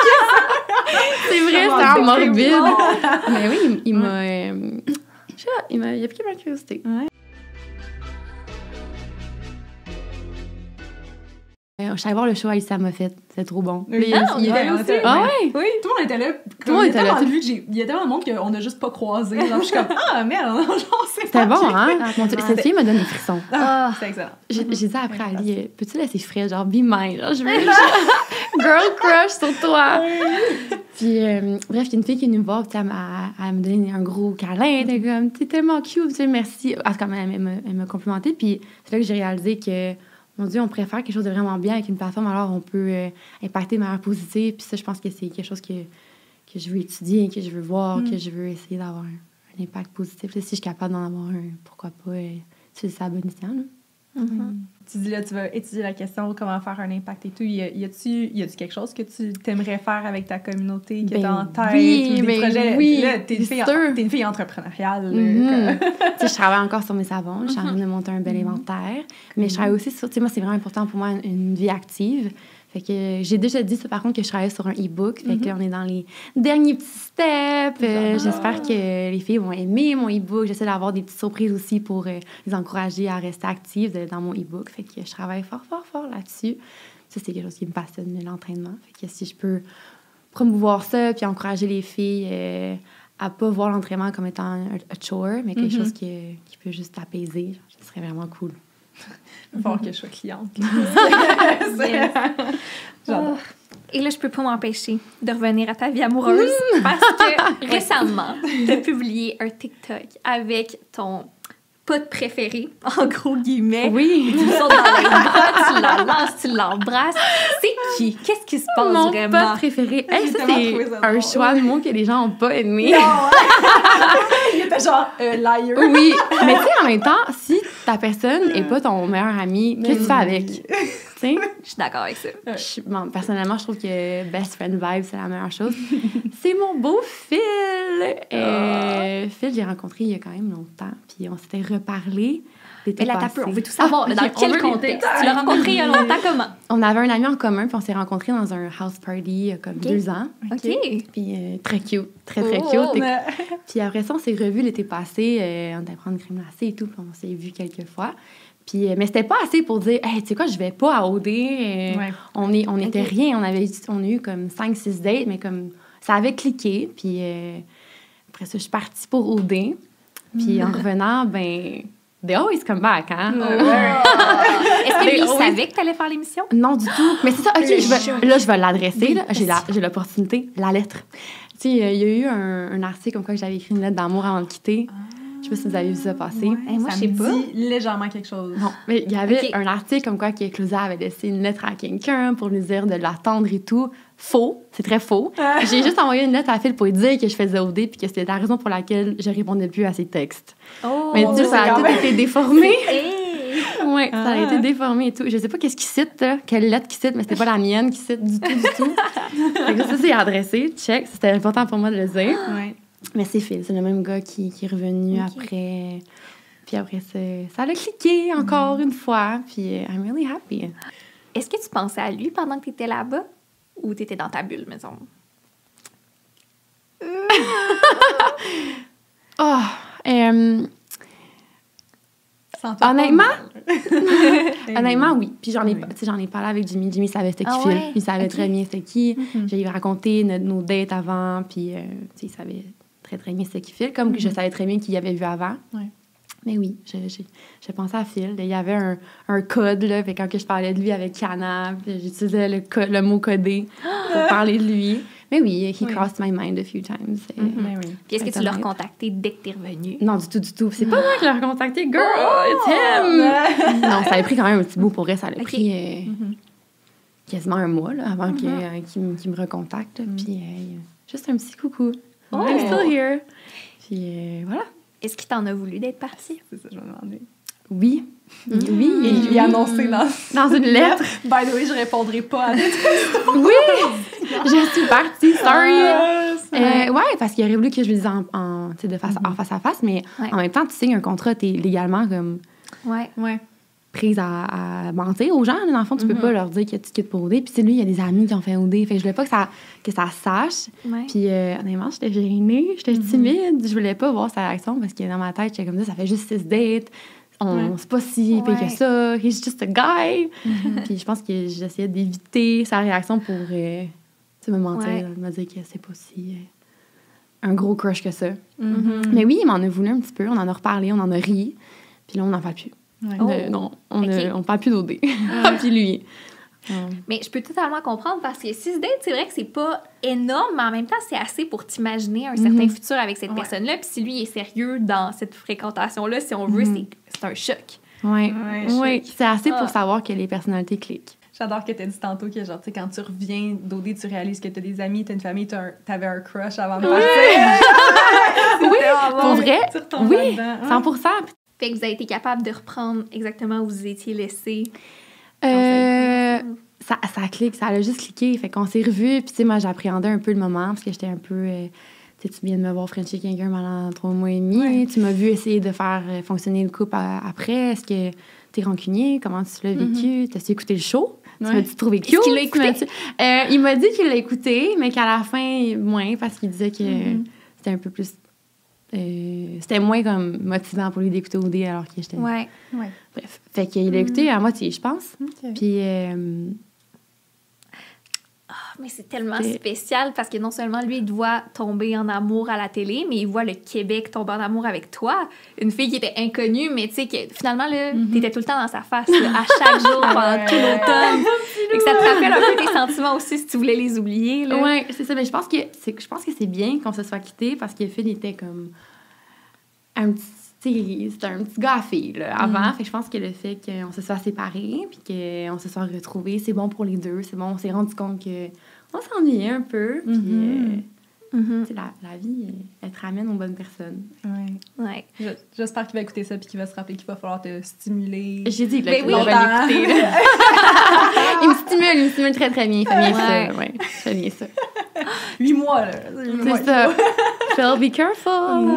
C'est vrai, Comment c'est un c'est morbide. bon. Mais oui, il, il m'a... euh, je sais pas, il m'a il a piqué ma curiosité. Ouais. Euh, je suis allée voir le show à Issa Moffett. C'était trop bon. Oui. Puis, Ah, il- on était il- là aussi. Ah ouais? Oui, tout le monde était là. Tout le monde était là. Il y a tellement de vues que j'ai- il y a tellement de monde qu'on n'a juste pas croisé. Genre, je suis comme, ah merde, genre, c'est C'était bon, hein? Mon Dieu, Ouais. cette fille me donne des frissons. Ah, c'est excellent. J'ai j'ai dit après à Ali, euh, peux-tu laisser Fred, genre, be mine, genre, je veux girl crush sur toi. Puis, euh, bref, il y a une fille qui est venue me voir, puis elle m'a elle m'a donné un gros câlin, elle était comme, t'es tellement cute, tu sais, merci. Ah, quand même, elle m'a elle m'a complimenté, puis c'est là que j'ai réalisé que, mon Dieu, on pourrait faire quelque chose de vraiment bien avec une plateforme, alors on peut euh, impacter de manière positive, puis ça, je pense que c'est quelque chose que, que je veux étudier, que je veux voir, Mm. que je veux essayer d'avoir un, un impact positif. Là, si je suis capable d'en avoir un, pourquoi pas, euh, c'est ça à bon escient, là. Mhm. Tu dis là, tu vas étudier la question, comment faire un impact et tout. Y a- y a-tu y a-tu quelque chose que tu t'aimerais faire avec ta communauté, que Ben t'as en tête, oui, ou des ben projets? oui, Là, t'es une, c'est fille, sûr. t'es une fille entrepreneuriale. là, Mhm. comme- Tu sais, je travaille encore sur mes savons. Je suis en train de monter un bel inventaire. Mais je travaille aussi sur... Tu sais, moi, c'est vraiment important pour moi, une, une vie active. Fait que j'ai déjà dit ça, par contre, que je travaillais sur un e-book. Fait que là, on est dans les derniers petits steps. Euh, Ah. J'espère que les filles vont aimer mon e-book. J'essaie d'avoir des petites surprises aussi pour euh, les encourager à rester actives de- dans mon e-book. Fait que je travaille fort, fort, fort là-dessus. Ça, c'est quelque chose qui me passionne, l'entraînement. Fait que si je peux promouvoir ça puis encourager les filles euh, à pas voir l'entraînement comme étant un, un chore, mais quelque Mhm. chose qui, qui peut juste apaiser, genre, ce serait vraiment cool. Il va falloir que je sois cliente. Yes. J'adore. Et là, je peux pas m'empêcher de revenir à ta vie amoureuse parce que récemment, tu as publié un TikTok avec ton pote préféré, en gros guillemets. Oui! Tu le sautes dans les bras, tu la lances, tu l'embrasses. C'est qui? Qu'est-ce qui se passe Mon vraiment? pote préféré. Hey, J'ai ça, tellement c'est trouvé ça un drôle. choix de mots que les gens n'ont pas aimé. Non! Il était genre euh, liar. Oui, mais tu sais, en même temps, si ta personne n'est pas ton meilleur ami, qu'est-ce que tu fais avec? Tu sais? Je suis d'accord avec ça. Je- bon, personnellement, je trouve que best friend vibe, c'est la meilleure chose. C'est mon beau Phil. Euh, Phil, j'ai rencontré il y a quand même longtemps, puis on s'était reparlé. l'été Mais là, t'as passé. peu, on veut tout savoir. Ah, là, dans ok, on quel veut les contexte? détails. Tu l'as rencontré il y a longtemps, comment? On avait un ami en commun, puis on s'est rencontrés dans un house party il y a comme Ok. deux ans. OK. Puis euh, très cute, très, très Oh, cute. oh. Et- Puis après ça, on s'est revus l'été passé, euh, on était prendre crème glacée et tout, puis on s'est vus quelques fois. Puis, euh, mais c'était pas assez pour dire, hey, tu sais quoi, je vais pas à O D. euh, Ouais. On est, on était Ok. rien. On avait, on a eu comme cinq six dates, mais comme ça avait cliqué. Puis euh, après ça, je suis partie pour O D. Puis en revenant, ben, they always come back, hein? Est-ce que lui, il Mais oui. savait que t'allais faire l'émission? Non, du tout. Mais c'est ça, OK, Le je vais- jeu. là, je vais l'adresser. Oui, là. J'ai, la- vas-y. j'ai l'opportunité, la lettre. Tu sais, euh, il y a eu un, un article comme quoi que j'avais écrit une lettre d'amour avant de quitter. Je sais pas si vous avez vu ça passer. Ouais, Eh, moi, ça je sais me pas. dit légèrement quelque chose. Non, mais il y avait Ok. un article comme quoi que Claudia avait laissé une lettre à quelqu'un pour lui dire de l'attendre et tout. Faux, c'est très faux. J'ai juste envoyé une lettre à Phil pour lui dire que je faisais O D puis que c'était la raison pour laquelle je répondais plus à ses textes. Oh, mais mon tu sais, Dieu, ça c'est a quand tout même- été déformé. Hey! Oui, ça a Ah. été déformé et tout. Je sais pas qu'est-ce qu'il cite, là, quelle lettre qu'il cite, mais c'était pas la mienne qui cite du tout, du tout. Fait que ça, c'est adressé, check. C'était important pour moi de le dire. Ouais. Mais c'est Phil, c'est le même gars qui, qui est revenu Ok. après. Puis après, ça, ça a cliqué encore une fois. Puis euh, I'm really happy. Est-ce que tu pensais à lui pendant que t'étais là-bas? Ou t'étais dans ta bulle, maison? Oh, euh, Sans toi, Honnêtement? pas mal. honnêtement, oui. Puis j'en ai, Oui. tu sais, j'en ai parlé avec Jimmy. Jimmy savait c'était qui Ah Phil. ouais? Il savait Ok. très bien c'était qui. Mhm. J'ai raconté notre- nos dates avant. Puis, euh, tu sais, il savait très, très bien c'était qui Phil. Comme que je savais très bien qui avait vu avant. Ouais. Mais oui, j'ai, j'ai, j'ai pensé à Phil. Il y avait un, un code, là. Fait quand que je parlais de lui avec Kana, puis j'utilisais le, co- le mot codé pour parler de lui. Mais oui, he Oui. crossed my mind a few times. Et- Mhm. Ben oui. Puis est-ce que tu Internet. l'as recontacté dès que t'es revenu? Non, du tout, du tout. C'est pas moi qui l'ai recontacté. Girl, it's him! Non, ça a pris quand même un petit bout pour elle. Ça a Ok. pris euh, Mhm. quasiment un mois là, avant que, Mhm. euh, qu'il, me- qu'il me recontacte. Mhm. Puis euh, juste un petit coucou. Oh. I'm still here. Puis euh, voilà. Est-ce qu'il t'en a voulu d'être parti? C'est ça, je me demandais. Oui. Mhm. Oui. Et il lui a annoncé dans... Dans une lettre. By the way, je répondrai pas à notre Oui! Je suis partie, sorry! Ah, c'est- Euh, ouais, parce qu'il aurait voulu que je le dise en, en, tu sais, de face, en face à face, mais Ouais. en même temps, tu signes un contrat, t'es légalement comme Ouais. Ouais. prise à, à mentir aux gens. Là, dans le fond, tu peux Mhm. pas leur dire que tu quittes pour O D. Puis, tu sais, lui, il y a des amis qui ont fait O D. Fait que je voulais pas que ça, que ça sache. Ouais. Puis, euh, honnêtement, j'étais gênée, j'étais timide. Je voulais pas voir sa réaction parce que dans ma tête, j'étais comme ça, ça fait juste six dates. On, Ouais. C'est pas si pire Ouais. que ça. He's just a guy. Puis, je pense que j'essayais d'éviter sa réaction pour euh, tu sais, me mentir, Ouais. me dire que c'est pas si euh, un gros crush que ça. Mhm. Mais oui, il m'en a voulu un petit peu. On en a reparlé, on en a ri. Puis là, on n'en parle plus. Ouais. Oh. Euh, non, on Ok. ne on parle plus d'O D. Puis lui. Euh, Mais je peux totalement comprendre parce que six dates, c'est vrai que c'est pas énorme, mais en même temps, c'est assez pour t'imaginer un certain Mhm. futur avec cette Ouais. personne-là. Puis si lui est sérieux dans cette fréquentation-là, si on veut, Mhm. c'est c'est un choc. ouais. Ouais, Ouais, chic. c'est assez Ah. pour savoir que les personnalités cliquent. J'adore que t'aies dit tantôt que, genre, tu sais, quand tu reviens d'O D, tu réalises que t'as des amis, t'as une famille, t'as un- t'avais un crush avant de partir. Oui, vraiment pour bon. vrai, Tu retombes oui, là-dedans. Ouais. cent pour cent. Fait que vous avez été capable de reprendre exactement où vous étiez laissé. Euh, ça, ça clique, ça a juste cliqué. Fait qu'on s'est revus. Puis, tu sais, moi, j'appréhendais un peu le moment parce que j'étais un peu. euh, tu sais, tu viens de me voir frencher quelqu'un pendant trois mois et demi. Ouais. Tu m'as vu essayer de faire euh, fonctionner le couple à- après. Est-ce que t'es rancunier? Comment tu l'as vécu? T'as-tu écouté le show? Tu Ouais. m'as-tu trouvé Est-ce cute? qu'il l'a Tu écouté? m'as-tu- Euh, il m'a dit qu'il l'a écouté, mais qu'à la fin, moins, parce qu'il disait que Mhm. c'était un peu plus. euh, c'était moins comme motivant pour lui d'écouter O D alors que j'étais. Ouais. Ouais. Bref. Fait qu'il l'a écouté à moitié, je pense. Ok. Puis. euh, Ah, mais c'est tellement C'est- spécial parce que non seulement lui, il te voit tomber en amour à la télé, mais il voit le Québec tomber en amour avec toi. Une fille qui était inconnue, mais tu sais, que finalement, là, Mhm. t'étais tout le temps dans sa face, là, à chaque jour, pendant tout l'automne. Et que ça te rappelle un peu tes sentiments aussi si tu voulais les oublier. Là. Ouais, c'est ça. Mais je pense que c'est, je pense que c'est bien qu'on se soit quitté parce que Phil était comme un petit. tu sais, c'était un petit gars à fille, là, avant. Fait que je pense que le fait qu'on se soit séparés puis qu'on se soit retrouvés, c'est bon pour les deux. C'est bon, on s'est rendu compte que on s'ennuyait un peu. Puis, Mhm. euh, Mhm. tu sais, la, la vie, euh, elle te ramène aux bonnes personnes. Ouais. Ouais. Je- J'espère qu'il va écouter ça puis qu'il va se rappeler qu'il va falloir te stimuler. J'ai dit, là, Ben qu'on oui. va Longtemps. l'écouter, là. il me stimule, il me stimule très, très bien. Il fait bien Ouais. ça, ouais. Il fait bien ça. Huit mois, là. Huit mois. C'est ça. Phil, be careful.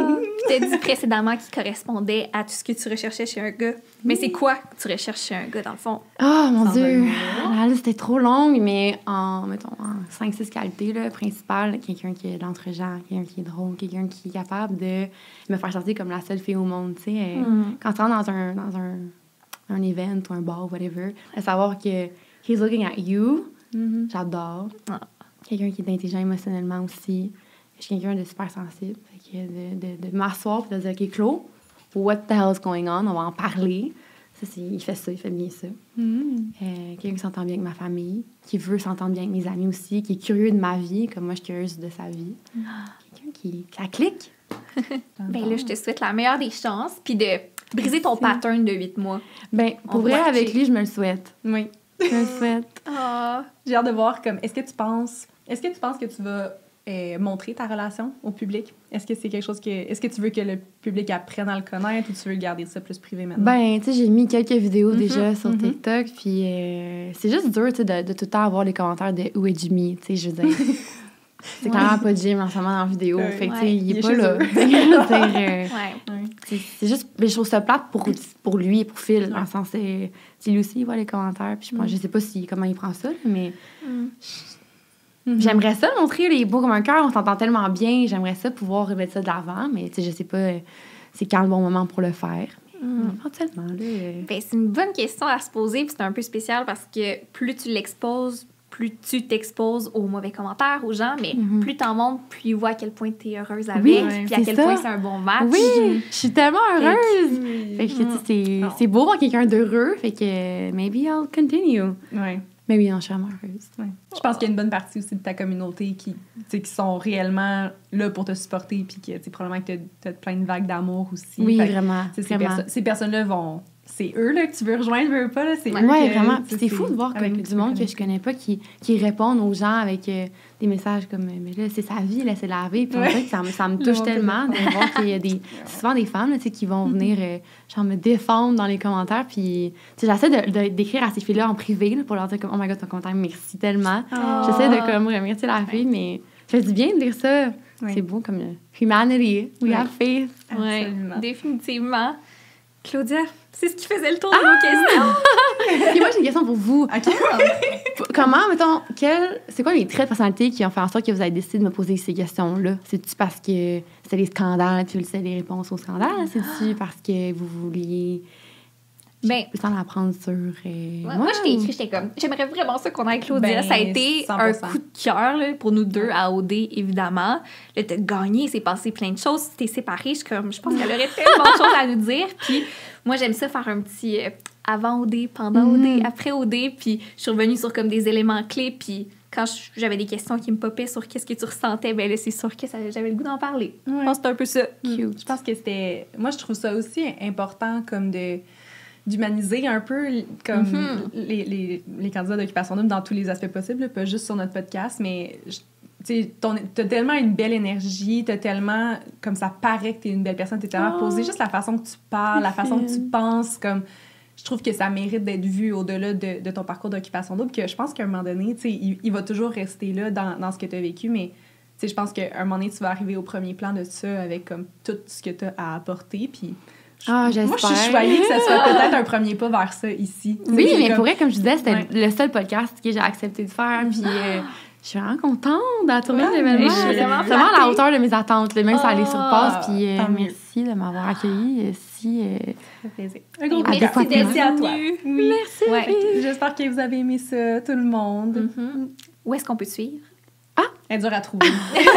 t'as dit précédemment qui correspondait à tout ce que tu recherchais chez un gars. Mais c'est quoi que tu recherches chez un gars, dans le fond? Oh mon Sans Dieu! donner. La liste était trop longue, mais en, mettons, en cinq six qualités là, principales, quelqu'un qui est l'entre-gens, quelqu'un qui est drôle, quelqu'un qui est capable de me faire sentir comme la seule fille au monde, tu sais. euh, Mm. Quand tu rentres dans un, dans un, un event ou un bar, whatever, de savoir que he's looking at you, Mhm. j'adore. Ah. Quelqu'un qui est intelligent émotionnellement aussi. Je suis quelqu'un de super sensible. Fait que de, de, de m'asseoir et de dire, OK, Claude, what the hell is going on? On va en parler. Ça, c'est, il fait ça, il fait bien ça. Mhm. Euh, quelqu'un qui s'entend bien avec ma famille, qui veut s'entendre bien avec mes amis aussi, qui est curieux de ma vie, comme moi, je suis curieuse de sa vie. Quelqu'un qui... Ça clique. Ben là, je te souhaite la meilleure des chances, puis de briser ton pattern de huit mois. Ben, On pour vrai, va avec checker. lui, je me le souhaite. Oui. Je me le souhaite. Ah, J'ai hâte de voir comme est-ce que tu penses est-ce que tu penses que tu vas euh, montrer ta relation au public? Est-ce que c'est quelque chose que est-ce que tu veux que le public apprenne à le connaître ou tu veux garder ça plus privé maintenant? Ben, tu sais, j'ai mis quelques vidéos Mhm, déjà sur mhm. TikTok, puis euh, c'est juste dur, tu sais, de, de tout le temps avoir les commentaires de « Où est Jimmy? » Tu sais, je veux dire... C'est quand même pas Jim en ce moment dans la vidéo. Ouais. Fait que, tu Ouais, sais, il il est est pas chez là. eux. Je veux dire, euh, ouais. c'est c'est juste... Mais je trouve ça plate pour, pour lui et pour Phil, dans le sens... c'est- tu sais, lui aussi, il voit les commentaires, puis je, pense, Mm. je sais pas si, comment il prend ça, mais Mm. Mhm. j'aimerais ça le montrer, il est beau comme un cœur, on s'entend tellement bien, j'aimerais ça pouvoir mettre ça de l'avant, mais tu sais, je sais pas euh, c'est quand le bon moment pour le faire. Mm. Éventuellement, là... euh, Ben, c'est une bonne question à se poser, puis c'est un peu spécial parce que plus tu l'exposes, plus tu t'exposes aux mauvais commentaires, aux gens, mais Mhm. plus t'en montres, plus ils voient à quel point t'es heureuse avec, Oui, puis à c'est quel ça. point c'est un bon match. Oui, je suis tellement heureuse! Oui. Fait que, tu sais, c'est, Oh. c'est beau voir quelqu'un d'heureux, fait que euh, maybe I'll continue. Ouais. Mais oui, non, je suis vraiment heureuse. Ouais. Je pense qu'il y a une bonne partie aussi de ta communauté qui, tu sais, qui sont réellement là pour te supporter puis que, tu sais, probablement que tu as plein de vagues d'amour aussi. Oui, Fait que, vraiment, tu sais, ces, vraiment. perso- ces personnes-là vont... C'est eux là, que tu veux rejoindre, veux pas, là, c'est Ouais, eux Ouais, que, vraiment. tu sais, Puis c'est fou de voir avec comme qui du tu peux monde que je connecter. connais pas qui, qui répondent aux gens avec euh, des messages comme « Mais là, c'est sa vie, laissez la vie. » Puis on Ouais. dirait que ça, me- ça me Le touche monde te tellement de défend. voir qu'il y a des... C'est souvent des femmes, là, tu sais, qui vont venir, euh, genre, me défendre dans les commentaires. Puis, tu sais, j'essaie de, de- d'écrire à ces filles-là en privé là, pour leur dire comme « Oh my God, ton commentaire, merci tellement. Ah. J'essaie de comme remercier la fille, mais ça fait du bien de lire ça. Ouais. C'est beau comme euh, humanity. We Ouais. have faith. Ouais, Absolument. définitivement. Claudia, c'est ce qui faisait le tour de nos questions. Puis moi, j'ai une question pour vous. OK. P- Comment, mettons, quel, c'est quoi les traits de personnalité qui ont fait en sorte que vous avez décidé de me poser ces questions-là? C'est-tu parce que c'était des scandales, puis vous savez les réponses aux scandales? C'est-tu parce que vous vouliez Ben, plus en apprendre sur euh, moi, moi? moi, je t'ai ou- écrit, j'étais comme, j'aimerais vraiment ça qu'on aille Claudia. Ben, ça a été cent un pour cent. coup de cœur là, pour nous deux à O D, évidemment. Là, t'as gagné, il s'est passé plein de choses. T'es séparée, je, suis comme, je pense qu'elle aurait tellement de choses à nous dire. Puis moi, j'aime ça faire un petit euh, avant O D, pendant O D, Mhm. après O D. Puis je suis revenue sur comme des éléments clés. Puis quand je- j'avais des questions qui me popaient sur qu'est-ce que tu ressentais, ben là, c'est sûr que ça- j'avais le goût d'en parler. Je Ouais. pense que c'est un peu ça. Cute. Je pense que c'était... Moi, je trouve ça aussi important comme de d'humaniser un peu comme Mhm. les, les, les candidats d'Occupation Double dans tous les aspects possibles, là, pas juste sur notre podcast, mais je- tu sais, ton- t'as tellement une belle énergie, t'as tellement... Comme ça paraît que t'es une belle personne, t'es tellement Oh. posée, juste la façon que tu parles, la façon que tu penses, comme... Je trouve que ça mérite d'être vu au-delà de, de ton parcours d'Occupation Double, que je pense qu'à un moment donné, tu sais, il, il va toujours rester là dans, dans ce que t'as vécu, mais... Tu sais, je pense qu'à un moment donné, tu vas arriver au premier plan de ça avec comme tout ce que tu as à apporter. Puis, je- Ah, moi, je suis j'espère. choyée que ça soit peut-être un premier pas vers ça ici. Tu sais, Oui, c'est mais comme- pour vrai, comme je disais, c'était Ouais. le seul podcast que j'ai accepté de faire. Puis euh, je suis vraiment contente de la tournée de Ouais, l'événement. je suis C'est vraiment vraiment à la flattée. hauteur de mes attentes. là, Même si ça les Ah, surpasse. Puis euh, tant mieux. merci de m'avoir accueillie. euh, Si, euh, Ça fait plaisir. Un gros Merci cœur. adéquatement. d'être Merci à toi. venue. Oui. Merci. Ouais. Fait que J'espère que vous avez aimé ça, tout le monde. Mhm. Où est-ce qu'on peut te suivre? Elle est dure à trouver.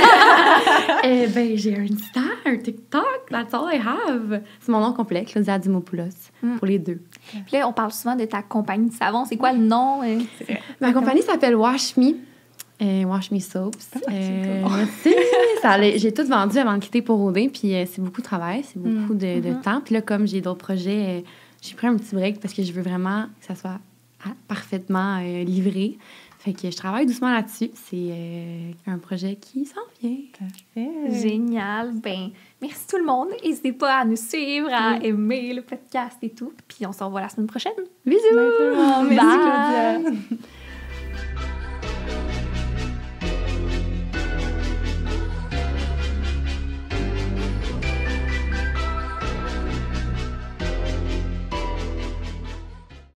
Eh ben, j'ai un Insta, un TikTok, that's all I have. C'est mon nom complet, Claudia Dimopoulos, Mm. pour les deux. Puis là, on parle souvent de ta compagnie de savon. C'est quoi le nom? euh? Ma compagnie s'appelle Wash Me. Euh, Wash Me Soaps. Euh, merci. Ça allait- j'ai tout vendu avant de quitter pour O D, puis euh, c'est beaucoup de travail, c'est beaucoup de, de Mhm. temps. Puis là, comme j'ai d'autres projets, euh, j'ai pris un petit break parce que je veux vraiment que ça soit ah, parfaitement euh, livré. Fait que je travaille doucement là-dessus. C'est euh, un projet qui s'en vient. Parfait. Génial. Ben, merci tout le monde. N'hésitez pas à nous suivre, à aimer le podcast et tout. Puis on se revoit la semaine prochaine. Bisous! Bye tout le monde. Merci, Bye. Claudia.